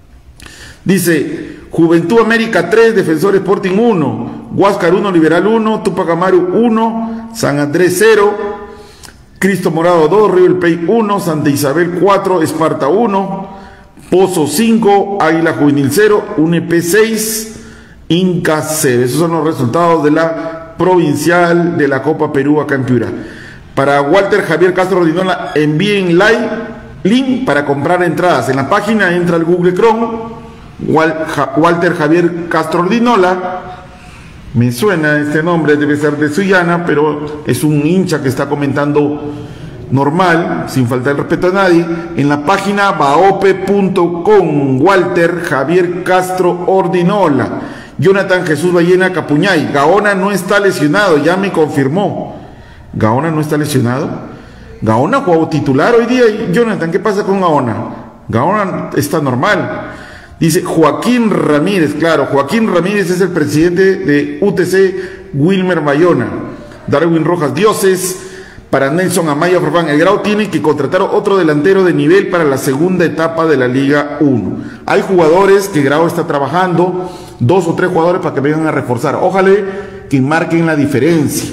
Dice Juventud América tres, Defensor Sporting uno, Huáscar uno, Liberal uno, Tupac Amaru uno, San Andrés cero, Cristo Morado dos, River Plate uno, Santa Isabel cuatro, Esparta uno, Pozo cinco, Águila Juvenil cero, U N P seis, Inca cero. Esos son los resultados de la provincial de la Copa Perú acá en Piura. Para Walter Javier Castro Rodinola, envíen like, link para comprar entradas. En la página entra al Google Chrome, Walter Javier Castro Ordinola, me suena este nombre, debe ser de Sullana, pero es un hincha que está comentando normal, sin faltar el respeto a nadie, en la página baope punto com. Walter Javier Castro Ordinola. Jonathan Jesús Ballena Capuñay. Gaona no está lesionado, ya me confirmó. ¿Gaona no está lesionado? Gaona jugó titular hoy día. Jonathan, ¿qué pasa con Gaona? Gaona está normal. Dice Joaquín Ramírez, claro, Joaquín Ramírez es el presidente de U T C Wilmer Bayona. Darwin Rojas Dioses. Para Nelson Amaya Farfán, el Grau tiene que contratar otro delantero de nivel para la segunda etapa de la Liga uno. Hay jugadores que Grau está trabajando, dos o tres jugadores para que vengan a reforzar. Ojalá que marquen la diferencia.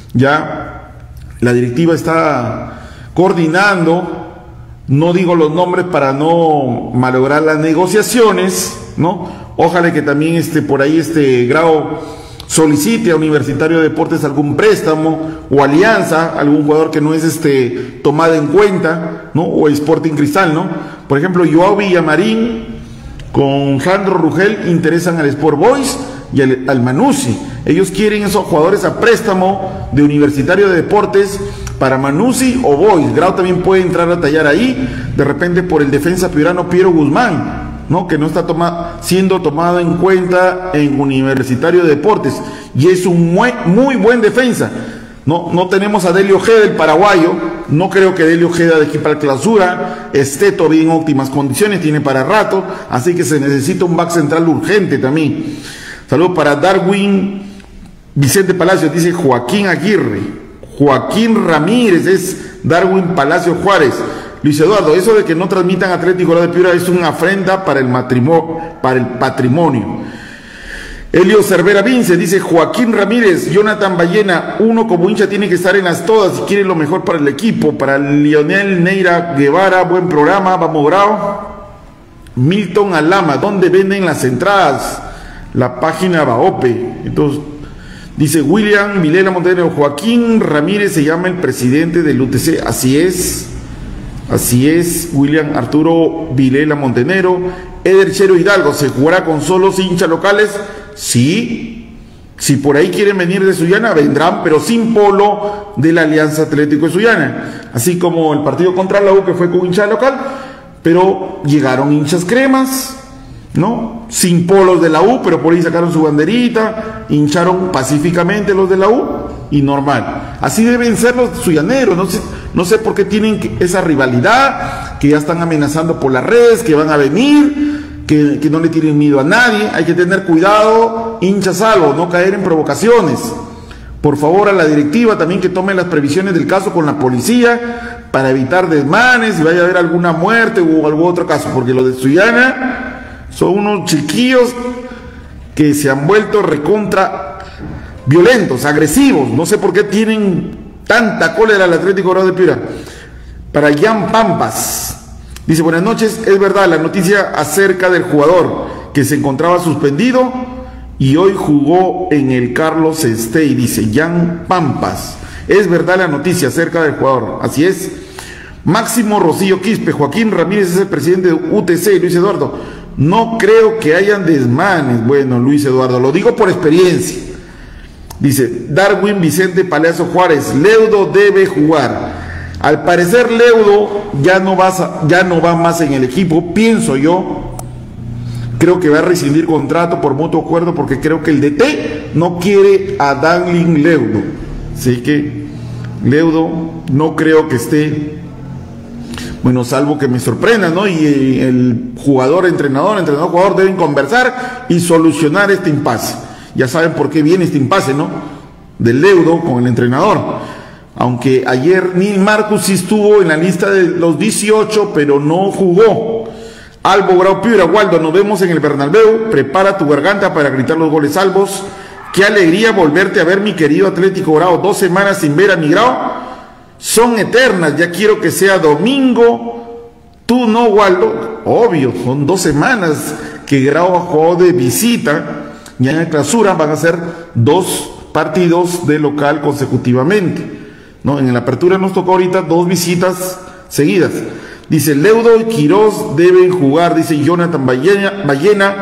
Ya la directiva está coordinando, no digo los nombres para no malograr las negociaciones, ¿no? Ojalá que también este, por ahí este Grau solicite a Universitario de Deportes algún préstamo o alianza, algún jugador que no es este tomado en cuenta, ¿no? O Sporting Cristal, ¿no? Por ejemplo, Joao Villamarín con Jandro Rugel interesan al Sport Boys y al, al Manuzzi. Ellos quieren esos jugadores a préstamo de Universitario de Deportes para Manuzzi o Boys. Grau también puede entrar a tallar ahí, de repente por el defensa piurano Piero Guzmán, ¿no? Que no está toma, siendo tomado en cuenta en Universitario de Deportes, y es un muy, muy buen defensa. No, no tenemos a Delio Ojeda, el paraguayo. No creo que Delio Ojeda de aquí para la clausura esté todavía en óptimas condiciones, tiene para rato, así que se necesita un back central urgente también. Saludos para Darwin Vicente Palacios, dice Joaquín Aguirre. Joaquín Ramírez es Darwin Palacio Juárez. Luis Eduardo, eso de que no transmitan Atlético Grau de Piura es una afrenta para el matrimonio, para el patrimonio. Elio Cervera Vince dice Joaquín Ramírez, Jonathan Ballena, uno como hincha tiene que estar en las todas si quiere lo mejor para el equipo. Para Lionel Neira Guevara, buen programa, vamos Grau. Milton Alama, ¿dónde venden las entradas? La página Baope. Entonces, dice William Vilela Montenegro, Joaquín Ramírez se llama el presidente del U T C, así es. Así es, William Arturo Vilela Montenegro. Eder Chero Hidalgo, ¿se jugará con solos hinchas locales? Sí, si por ahí quieren venir de Sullana, vendrán, pero sin polo de la Alianza Atlético de Sullana. Así como el partido contra la U, que fue con hincha local, pero llegaron hinchas cremas, ¿no? Sin polos de la U, pero por ahí sacaron su banderita, hincharon pacíficamente los de la U, y normal. Así deben ser los sullaneros, no sé, no sé por qué tienen esa rivalidad, que ya están amenazando por las redes, que van a venir, que, que no le tienen miedo a nadie. Hay que tener cuidado, hincha salvo, no caer en provocaciones. Por favor, a la directiva también que tome las previsiones del caso con la policía, para evitar desmanes, si vaya a haber alguna muerte o algún otro caso, porque los de Sullana son unos chiquillos que se han vuelto recontra violentos, agresivos. No sé por qué tienen tanta cólera al Atlético Grau de Piura. Para Jan Pampas, dice buenas noches, es verdad la noticia acerca del jugador que se encontraba suspendido y hoy jugó en el Carlos Estey, dice Jan Pampas. Es verdad la noticia acerca del jugador, así es. Máximo Rocío Quispe, Joaquín Ramírez es el presidente de U T C. Luis Eduardo, no creo que hayan desmanes. Bueno, Luis Eduardo, lo digo por experiencia. Dice Darwin Vicente Palacio Juárez, Leudo debe jugar. Al parecer Leudo ya no va, ya no va más en el equipo, pienso yo. Creo que va a rescindir contrato por mutuo acuerdo, porque creo que el D T no quiere a Danlin Leudo. Así que Leudo no creo que esté, bueno, salvo que me sorprenda, ¿no? Y el jugador, entrenador, entrenador, jugador deben conversar y solucionar este impasse. Ya saben por qué viene este impasse, ¿no? Del Leudo con el entrenador. Aunque ayer Neil Marcus sí estuvo en la lista de los dieciocho, pero no jugó. Albo Grau Piura, Waldo, nos vemos en el Bernabéu. Prepara tu garganta para gritar los goles salvos. Qué alegría volverte a ver, mi querido Atlético Grau. Dos semanas sin ver a mi Grau son eternas. Ya quiero que sea domingo. Tú no, Waldo. Obvio, son dos semanas que Grau jugó de visita. Y en la clausura van a ser dos partidos de local consecutivamente, ¿no? En la apertura nos tocó ahorita dos visitas seguidas. Dice Leudo y Quirós deben jugar, dice Jonathan Ballena, Ballena.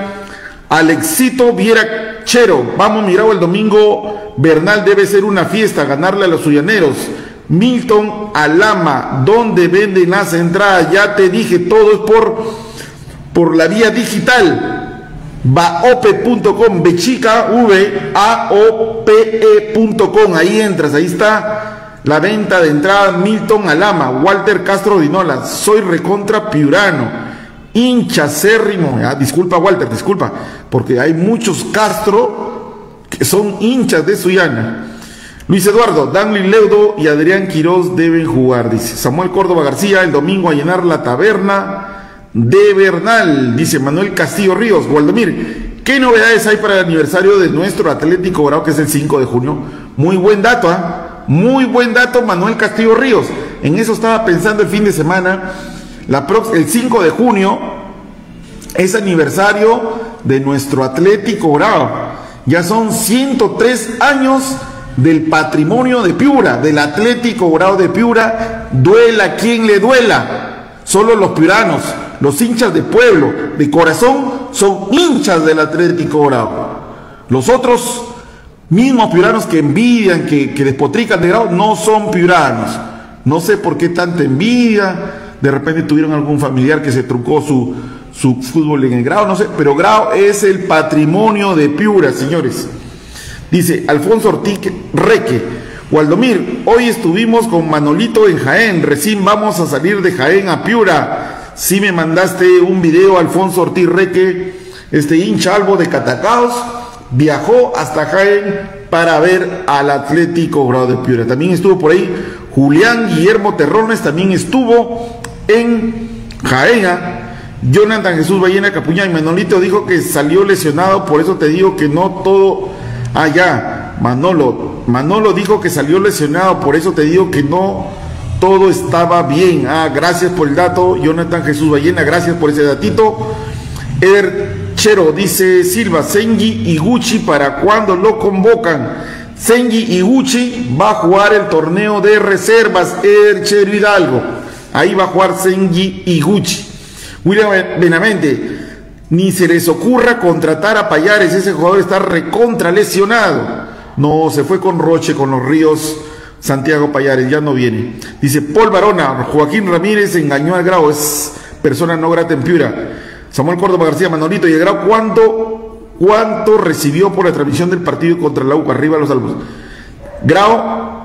Alexito Viera Chero, vamos Mirao el domingo, Bernal debe ser una fiesta, ganarle a los sullaneros. Milton Alama, ¿dónde venden las entradas? Ya te dije, todo es por, por la vía digital. Vaope punto com, bechica, V A O P E punto com, ahí entras, ahí está la venta de entrada. Milton Alama, Walter Castro Dinola, soy recontra piurano, hincha acérrimo, ah, disculpa Walter, disculpa, porque hay muchos Castro que son hinchas de Sullana. Luis Eduardo, Danley Leudo y Adrián Quiroz deben jugar, dice Samuel Córdoba García, el domingo a llenar la taberna de Bernal, dice Manuel Castillo Ríos. Waldemir, ¿qué novedades hay para el aniversario de nuestro Atlético Grau, que es el cinco de junio? Muy buen dato, ¿ah? ¿eh? Muy buen dato, Manuel Castillo Ríos. En eso estaba pensando el fin de semana. La prox el cinco de junio es aniversario de nuestro Atlético Grau. Ya son ciento tres años del patrimonio de Piura, del Atlético Grau de Piura. Duela quien le duela. Solo los piuranos, los hinchas de pueblo, de corazón, son hinchas del Atlético Grau. Los otros mismos piuranos que envidian, que, que despotrican de Grau, no son piuranos. No sé por qué tanta envidia. De repente tuvieron algún familiar que se truncó su, su fútbol en el Grau, no sé. Pero Grau es el patrimonio de Piura, señores. Dice Alfonso Ortiz Reque, Waldomir, hoy estuvimos con Manolito en Jaén, recién vamos a salir de Jaén a Piura. Si me mandaste un video, Alfonso Ortiz Reque, este hincha albo de Catacaos, viajó hasta Jaén para ver al Atlético Grau de Piura. También estuvo por ahí Julián Guillermo Terrones, también estuvo en Jaén. Jonathan Jesús Ballena Capuña, y Manolito dijo que salió lesionado, por eso te digo que no todo... Ah, ya, Manolo, Manolo dijo que salió lesionado, por eso te digo que no todo estaba bien. Ah, gracias por el dato, Jonathan Jesús Ballena, gracias por ese datito. Eder Chero dice Silva, Sengi Iguchi, ¿para cuándo lo convocan? Sengi Iguchi va a jugar el torneo de reservas, Eder Chero Hidalgo, ahí va a jugar Sengi Iguchi. William Benavente, ni se les ocurra contratar a Payares, ese jugador está recontra lesionado. No, se fue con Roche, con los Ríos, Santiago Payares, ya no viene. Dice Paul Barona, Joaquín Ramírez engañó al Grau, es persona no grata en Piura. Samuel Córdoba García, Manolito, y el Grau, ¿cuánto, cuánto recibió por la transmisión del partido contra la U C A? Arriba los Albos. Grau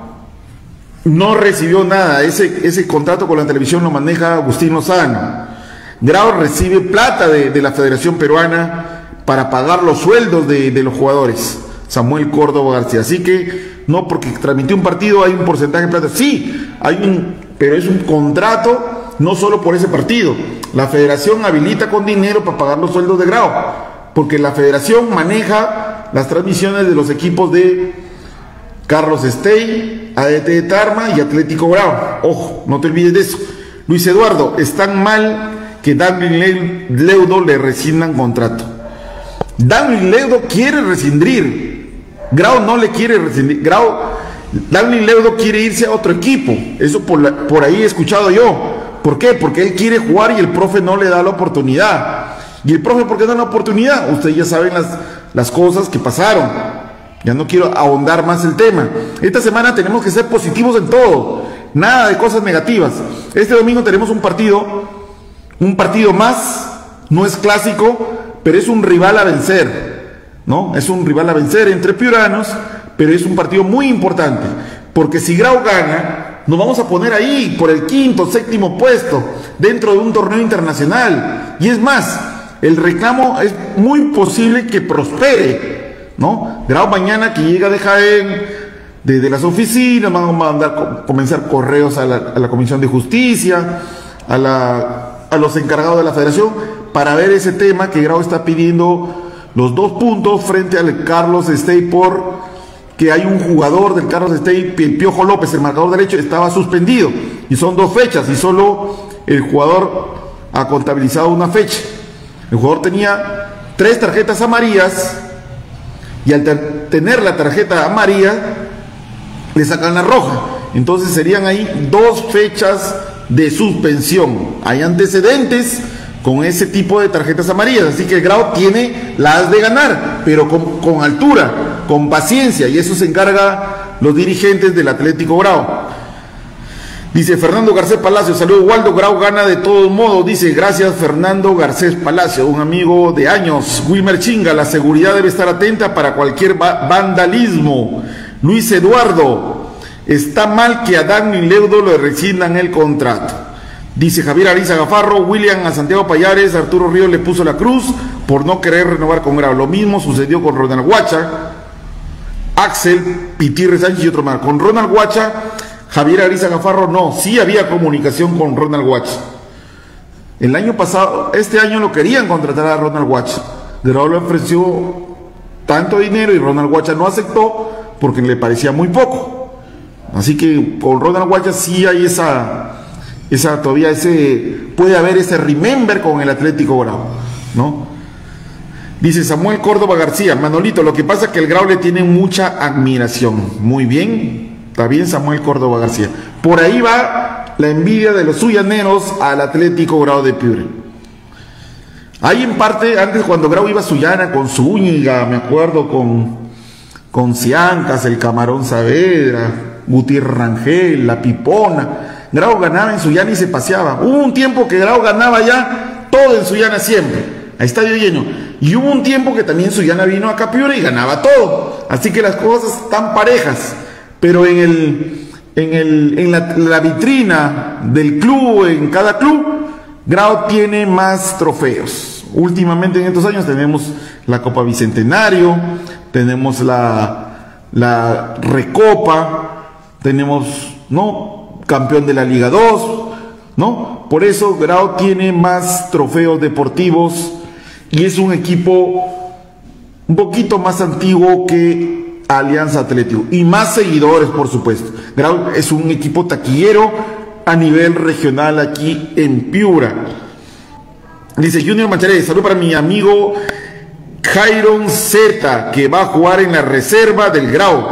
no recibió nada, ese, ese contrato con la televisión lo maneja Agustín Lozano. Grau recibe plata de, de la Federación Peruana para pagar los sueldos de, de los jugadores. Samuel Córdoba García. Así que no porque transmitió un partido hay un porcentaje de plata. Sí, hay un, pero es un contrato no solo por ese partido. La Federación habilita con dinero para pagar los sueldos de Grau, porque la Federación maneja las transmisiones de los equipos de Carlos Estey, A D T de Tarma y Atlético Grau. Ojo, no te olvides de eso. Luis Eduardo, están mal que Danley Leudo le rescindan contrato. Danley Leudo quiere rescindir, Grau no le quiere rescindir. Grau, Danley Leudo quiere irse a otro equipo. Eso por, la, por ahí he escuchado yo. ¿Por qué? Porque él quiere jugar y el profe no le da la oportunidad. ¿Y el profe por qué da la oportunidad? Ustedes ya saben las, las cosas que pasaron. Ya no quiero ahondar más el tema. Esta semana tenemos que ser positivos en todo, nada de cosas negativas. Este domingo tenemos un partido Un partido más, no es clásico, pero es un rival a vencer, ¿no? Es un rival a vencer entre piuranos, pero es un partido muy importante, porque si Grau gana, nos vamos a poner ahí por el quinto, séptimo puesto, dentro de un torneo internacional. Y es más, el reclamo es muy posible que prospere, ¿no? Grau mañana que llega de Jaén, desde las oficinas, van a mandar, comenzar correos a la, a la Comisión de Justicia, a la... a los encargados de la Federación para ver ese tema que Grau está pidiendo los dos puntos frente al Carlos Estey, por que hay un jugador del Carlos Estey, el Piojo López, el marcador derecho, estaba suspendido y son dos fechas y solo el jugador ha contabilizado una fecha. El jugador tenía tres tarjetas amarillas y al tener la tarjeta amarilla le sacan la roja, entonces serían ahí dos fechas de suspensión. Hay antecedentes con ese tipo de tarjetas amarillas, así que el Grau tiene las de ganar, pero con, con altura, con paciencia, y eso se encarga los dirigentes del Atlético Grau. Dice Fernando Garcés Palacio, saludos Waldo, Grau gana de todos modos, dice, gracias Fernando Garcés Palacio, un amigo de años. Wilmer Chinga, la seguridad debe estar atenta para cualquier vandalismo. Luis Eduardo, está mal que a Dani Leudo le rescindan el contrato. Dice Javier Ariza Gafarro, William a Santiago Payares, Arturo Ríos le puso la cruz por no querer renovar con Grau. Lo mismo sucedió con Ronald Guacha, Axel, Pitirre Sánchez y otro más. Con Ronald Guacha, Javier Ariza Gafarro, no, sí había comunicación con Ronald Guacha. El año pasado, este año lo querían contratar a Ronald Guacha. Grau le ofreció tanto dinero y Ronald Guacha no aceptó porque le parecía muy poco. Así que con Ronald Guacha sí hay esa, esa todavía ese, puede haber ese remember con el Atlético Grau, ¿no? Dice Samuel Córdoba García, Manolito, lo que pasa es que el Grau le tiene mucha admiración. Muy bien. Está bien, Samuel Córdoba García. Por ahí va la envidia de los suyaneros al Atlético Grau de Piura. Hay en parte, antes cuando Grau iba a Sullana con Zúñiga, me acuerdo, con, con Ciancas, el Camarón Saavedra, Gutiérrez Rangel, la Pipona. Grau ganaba en Sullana y se paseaba. Hubo un tiempo que Grau ganaba ya todo en Sullana siempre, a estadio lleno. Y hubo un tiempo que también Sullana vino acá a Piura y ganaba todo. Así que las cosas están parejas. Pero en, el, en, el, en la, la vitrina del club, en cada club, Grau tiene más trofeos. Últimamente en estos años tenemos la Copa Bicentenario, tenemos la, la Recopa, tenemos, ¿no?, campeón de la Liga dos, ¿no? Por eso Grau tiene más trofeos deportivos y es un equipo un poquito más antiguo que Alianza Atlético y más seguidores, por supuesto. Grau es un equipo taquillero a nivel regional aquí en Piura. Dice Junior Macharé, salud para mi amigo Jairon Z, que va a jugar en la reserva del Grau,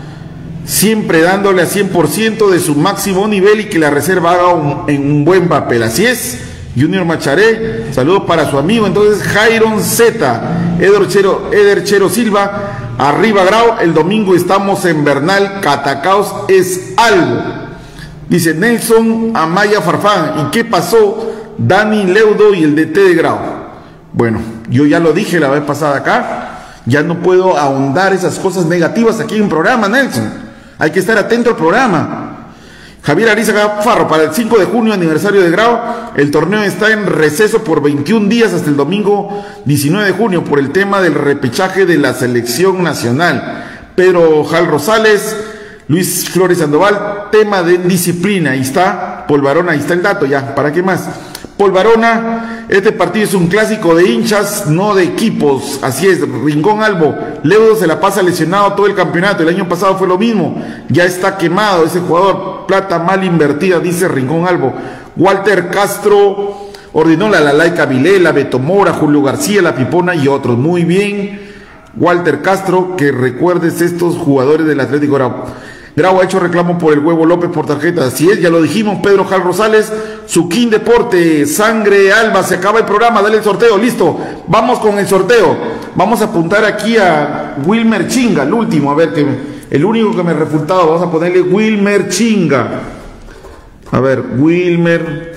siempre dándole a cien por ciento de su máximo nivel y que la reserva haga un, en un buen papel. Así es, Junior Macharé, saludos para su amigo entonces Jairon Z. Eder Chero, Eder Chero Silva, arriba Grau, el domingo estamos en Bernal, Catacaos es algo. Dice Nelson Amaya Farfán, ¿y qué pasó Dani Leudo y el D T de Grau? Bueno, yo ya lo dije la vez pasada acá, ya no puedo ahondar esas cosas negativas aquí en un programa, Nelson. Hay que estar atento al programa. Javier Ariza Gafarro, para el cinco de junio, aniversario de Grau, el torneo está en receso por veintiún días hasta el domingo diecinueve de junio por el tema del repechaje de la selección nacional. Pedro Jal Rosales, Luis Flores Sandoval, tema de disciplina, ahí está, Polvarona, ahí está el dato ya, ¿para qué más? Polvarona, este partido es un clásico de hinchas, no de equipos, así es. Rincón Albo, Leudo se la pasa lesionado todo el campeonato, el año pasado fue lo mismo, ya está quemado ese jugador, plata mal invertida, dice Rincón Albo. Walter Castro, Ordinola, la Laica Vilela, Beto Mora, Julio García, La Pipona y otros. Muy bien, Walter Castro, que recuerdes estos jugadores del Atlético Grau. Grau ha hecho reclamo por el Huevo López por tarjeta, así es, ya lo dijimos. Pedro Jal Rosales, Suquín Deporte, Sangre Alba, se acaba el programa, dale el sorteo, listo, vamos con el sorteo. Vamos a apuntar aquí a Wilmer Chinga, el último, a ver, que el único que me refutaba, vamos a ponerle Wilmer Chinga. A ver, Wilmer,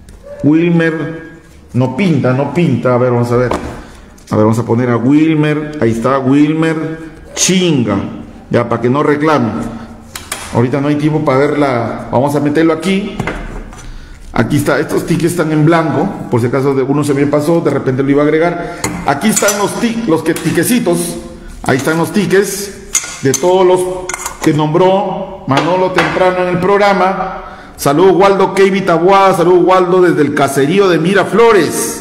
Wilmer, no pinta, no pinta, a ver, vamos a ver. A ver, vamos a poner a Wilmer, ahí está, Wilmer Chinga, ya, para que no reclame. Ahorita no hay tiempo para verla, vamos a meterlo aquí. Aquí está, estos tickets están en blanco, por si acaso de uno se me pasó, de repente lo iba a agregar. Aquí están los, los que, tiquecitos, ahí están los tickets de todos los que nombró Manolo temprano en el programa. Saludos Waldo Keivi Taboada, saludos Waldo desde el caserío de Miraflores.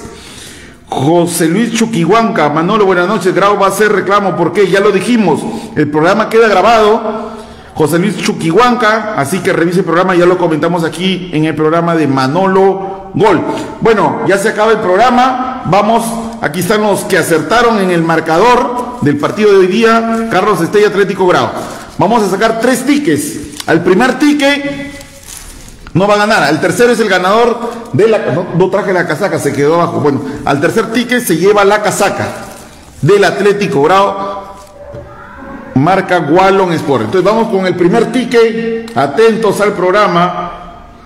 José Luis Chuquihuanca, Manolo, buenas noches. Grau va a hacer reclamo, ¿por qué? Ya lo dijimos, el programa queda grabado. José Luis Chuquihuanca, así que revise el programa, ya lo comentamos aquí en el programa de Manolo Gol. Bueno, ya se acaba el programa, vamos, aquí están los que acertaron en el marcador del partido de hoy día, Carlos Estella, Atlético Grau. Vamos a sacar tres tickets. Al primer ticket no va a ganar, al tercero es el ganador de la... No, no traje la casaca, se quedó abajo. Bueno, al tercer ticket se lleva la casaca del Atlético Grau, marca Wallon Sport. Entonces vamos con el primer ticket, atentos al programa.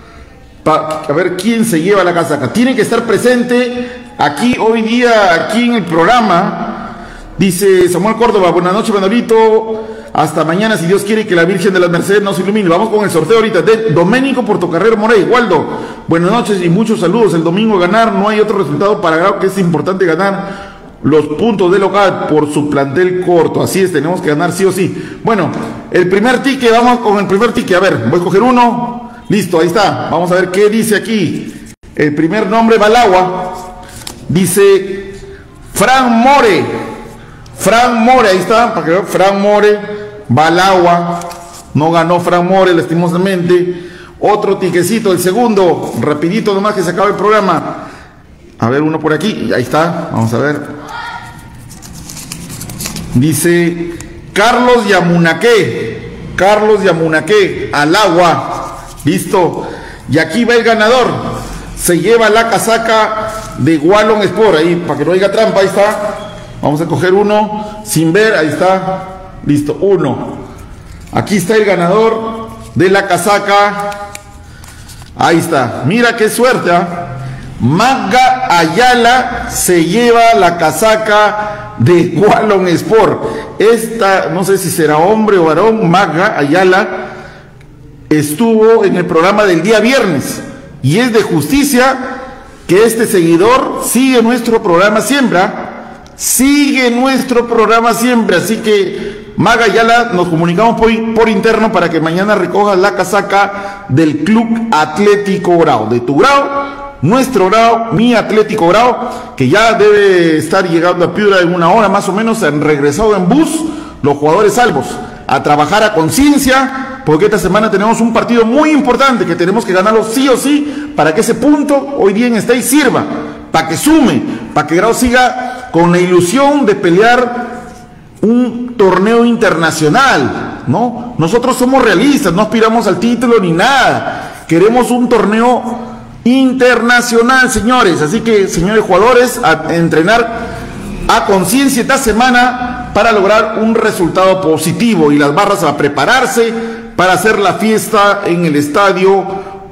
Pa, a ver quién se lleva la casaca. Tiene que estar presente aquí hoy día, aquí en el programa. Dice Samuel Córdoba, buenas noches Manolito, hasta mañana si Dios quiere que la Virgen de las Mercedes nos ilumine. Vamos con el sorteo ahorita de Doménico Portocarrero Morey. Waldo, buenas noches y muchos saludos. El domingo ganar, no hay otro resultado para Grau, que es importante ganar los puntos de local por su plantel corto. Así es, tenemos que ganar sí o sí. Bueno, el primer ticket, vamos con el primer ticket. A ver, voy a coger uno. Listo, ahí está. Vamos a ver qué dice aquí. El primer nombre, Balagua. Dice Fran More. Fran More, ahí está, para que vean. Fran More, Balagua. No ganó Fran More, lastimosamente. Otro tiquecito, el segundo. Rapidito nomás que se acaba el programa. A ver, uno por aquí. Ahí está, vamos a ver. Dice Carlos Yamunaque. Carlos Yamunaque, al agua. Listo. Y aquí va el ganador. Se lleva la casaca de Wallon Sport. Ahí, para que no haya trampa, ahí está. Vamos a coger uno sin ver. Ahí está. Listo, uno. Aquí está el ganador de la casaca. Ahí está. Mira qué suerte, ¿eh? Magga Ayala se lleva la casaca de Wallon Sport. Esta, no sé si será hombre o varón, Magga Ayala estuvo en el programa del día viernes y es de justicia que este seguidor sigue nuestro programa siempre, ¿eh? Sigue nuestro programa siempre, así que Magga Ayala, nos comunicamos por, por interno para que mañana recojas la casaca del Club Atlético Grau, de tu Grau, nuestro Grau, mi Atlético Grau, que ya debe estar llegando a Piura en una hora más o menos. Han regresado en bus los jugadores salvos a trabajar a conciencia, porque esta semana tenemos un partido muy importante que tenemos que ganarlo sí o sí para que ese punto hoy día en Stay sirva, para que sume, para que Grau siga con la ilusión de pelear un torneo internacional, ¿no? Nosotros somos realistas, no aspiramos al título ni nada, queremos un torneo internacional, señores. Así que, señores jugadores, a entrenar a conciencia esta semana para lograr un resultado positivo, y las barras a prepararse para hacer la fiesta en el Estadio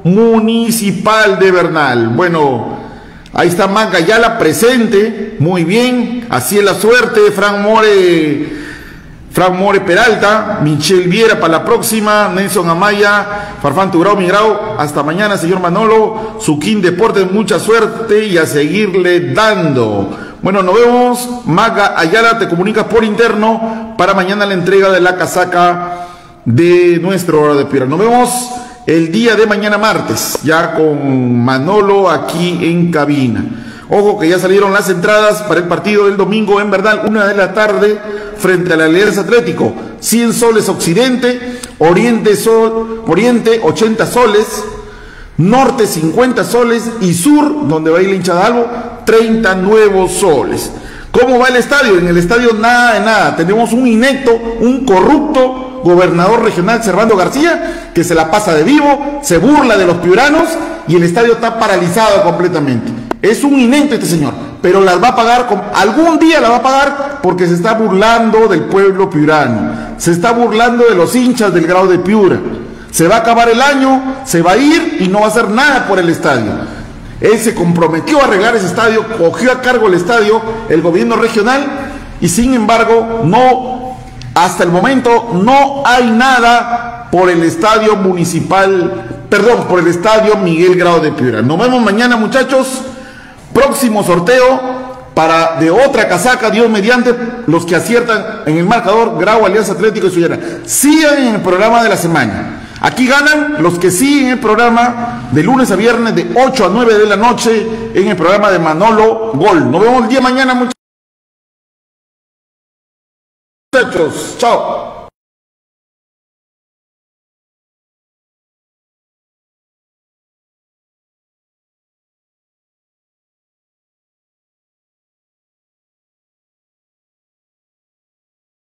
Municipal de Bernal. Bueno, ahí está Magga Ayala presente, muy bien, así es la suerte. Fran More, Fran More Peralta, Michelle Viera para la próxima, Nelson Amaya, Farfán tu Grau, mi Grau. Hasta mañana, señor Manolo. Suquín Deportes, mucha suerte y a seguirle dando. Bueno, nos vemos. Magga Ayala, te comunicas por interno para mañana la entrega de la casaca de nuestro Hora de Piura. Nos vemos el día de mañana martes, ya con Manolo aquí en cabina. Ojo que ya salieron las entradas para el partido del domingo en Bernal, una de la tarde, frente al Alianza Atlético. cien soles Occidente, Oriente, Sol, Oriente ochenta soles, Norte cincuenta soles y Sur, donde va a ir la hinchada Albo, treinta nuevos soles. ¿Cómo va el estadio? En el estadio nada de nada. Tenemos un inepto, un corrupto gobernador regional, Servando García, que se la pasa de vivo, se burla de los piuranos y el estadio está paralizado completamente. Es un inepto este señor, pero las va a pagar, con, algún día la va a pagar, porque se está burlando del pueblo piurano, se está burlando de los hinchas del Grau de Piura. Se va a acabar el año, se va a ir y no va a hacer nada por el estadio. Él se comprometió a arreglar ese estadio, cogió a cargo el estadio, el gobierno regional, y sin embargo, no, hasta el momento no hay nada por el estadio municipal, perdón, por el estadio Miguel Grau de Piura. Nos vemos mañana, muchachos. Próximo sorteo para de otra casaca, Dios mediante, los que aciertan en el marcador, Grau, Alianza Atlético y Suyana. Sigan en el programa de la semana. Aquí ganan los que siguen el programa de lunes a viernes de ocho a nueve de la noche en el programa de Manolo Gol. Nos vemos el día de mañana, muchachos. Chao.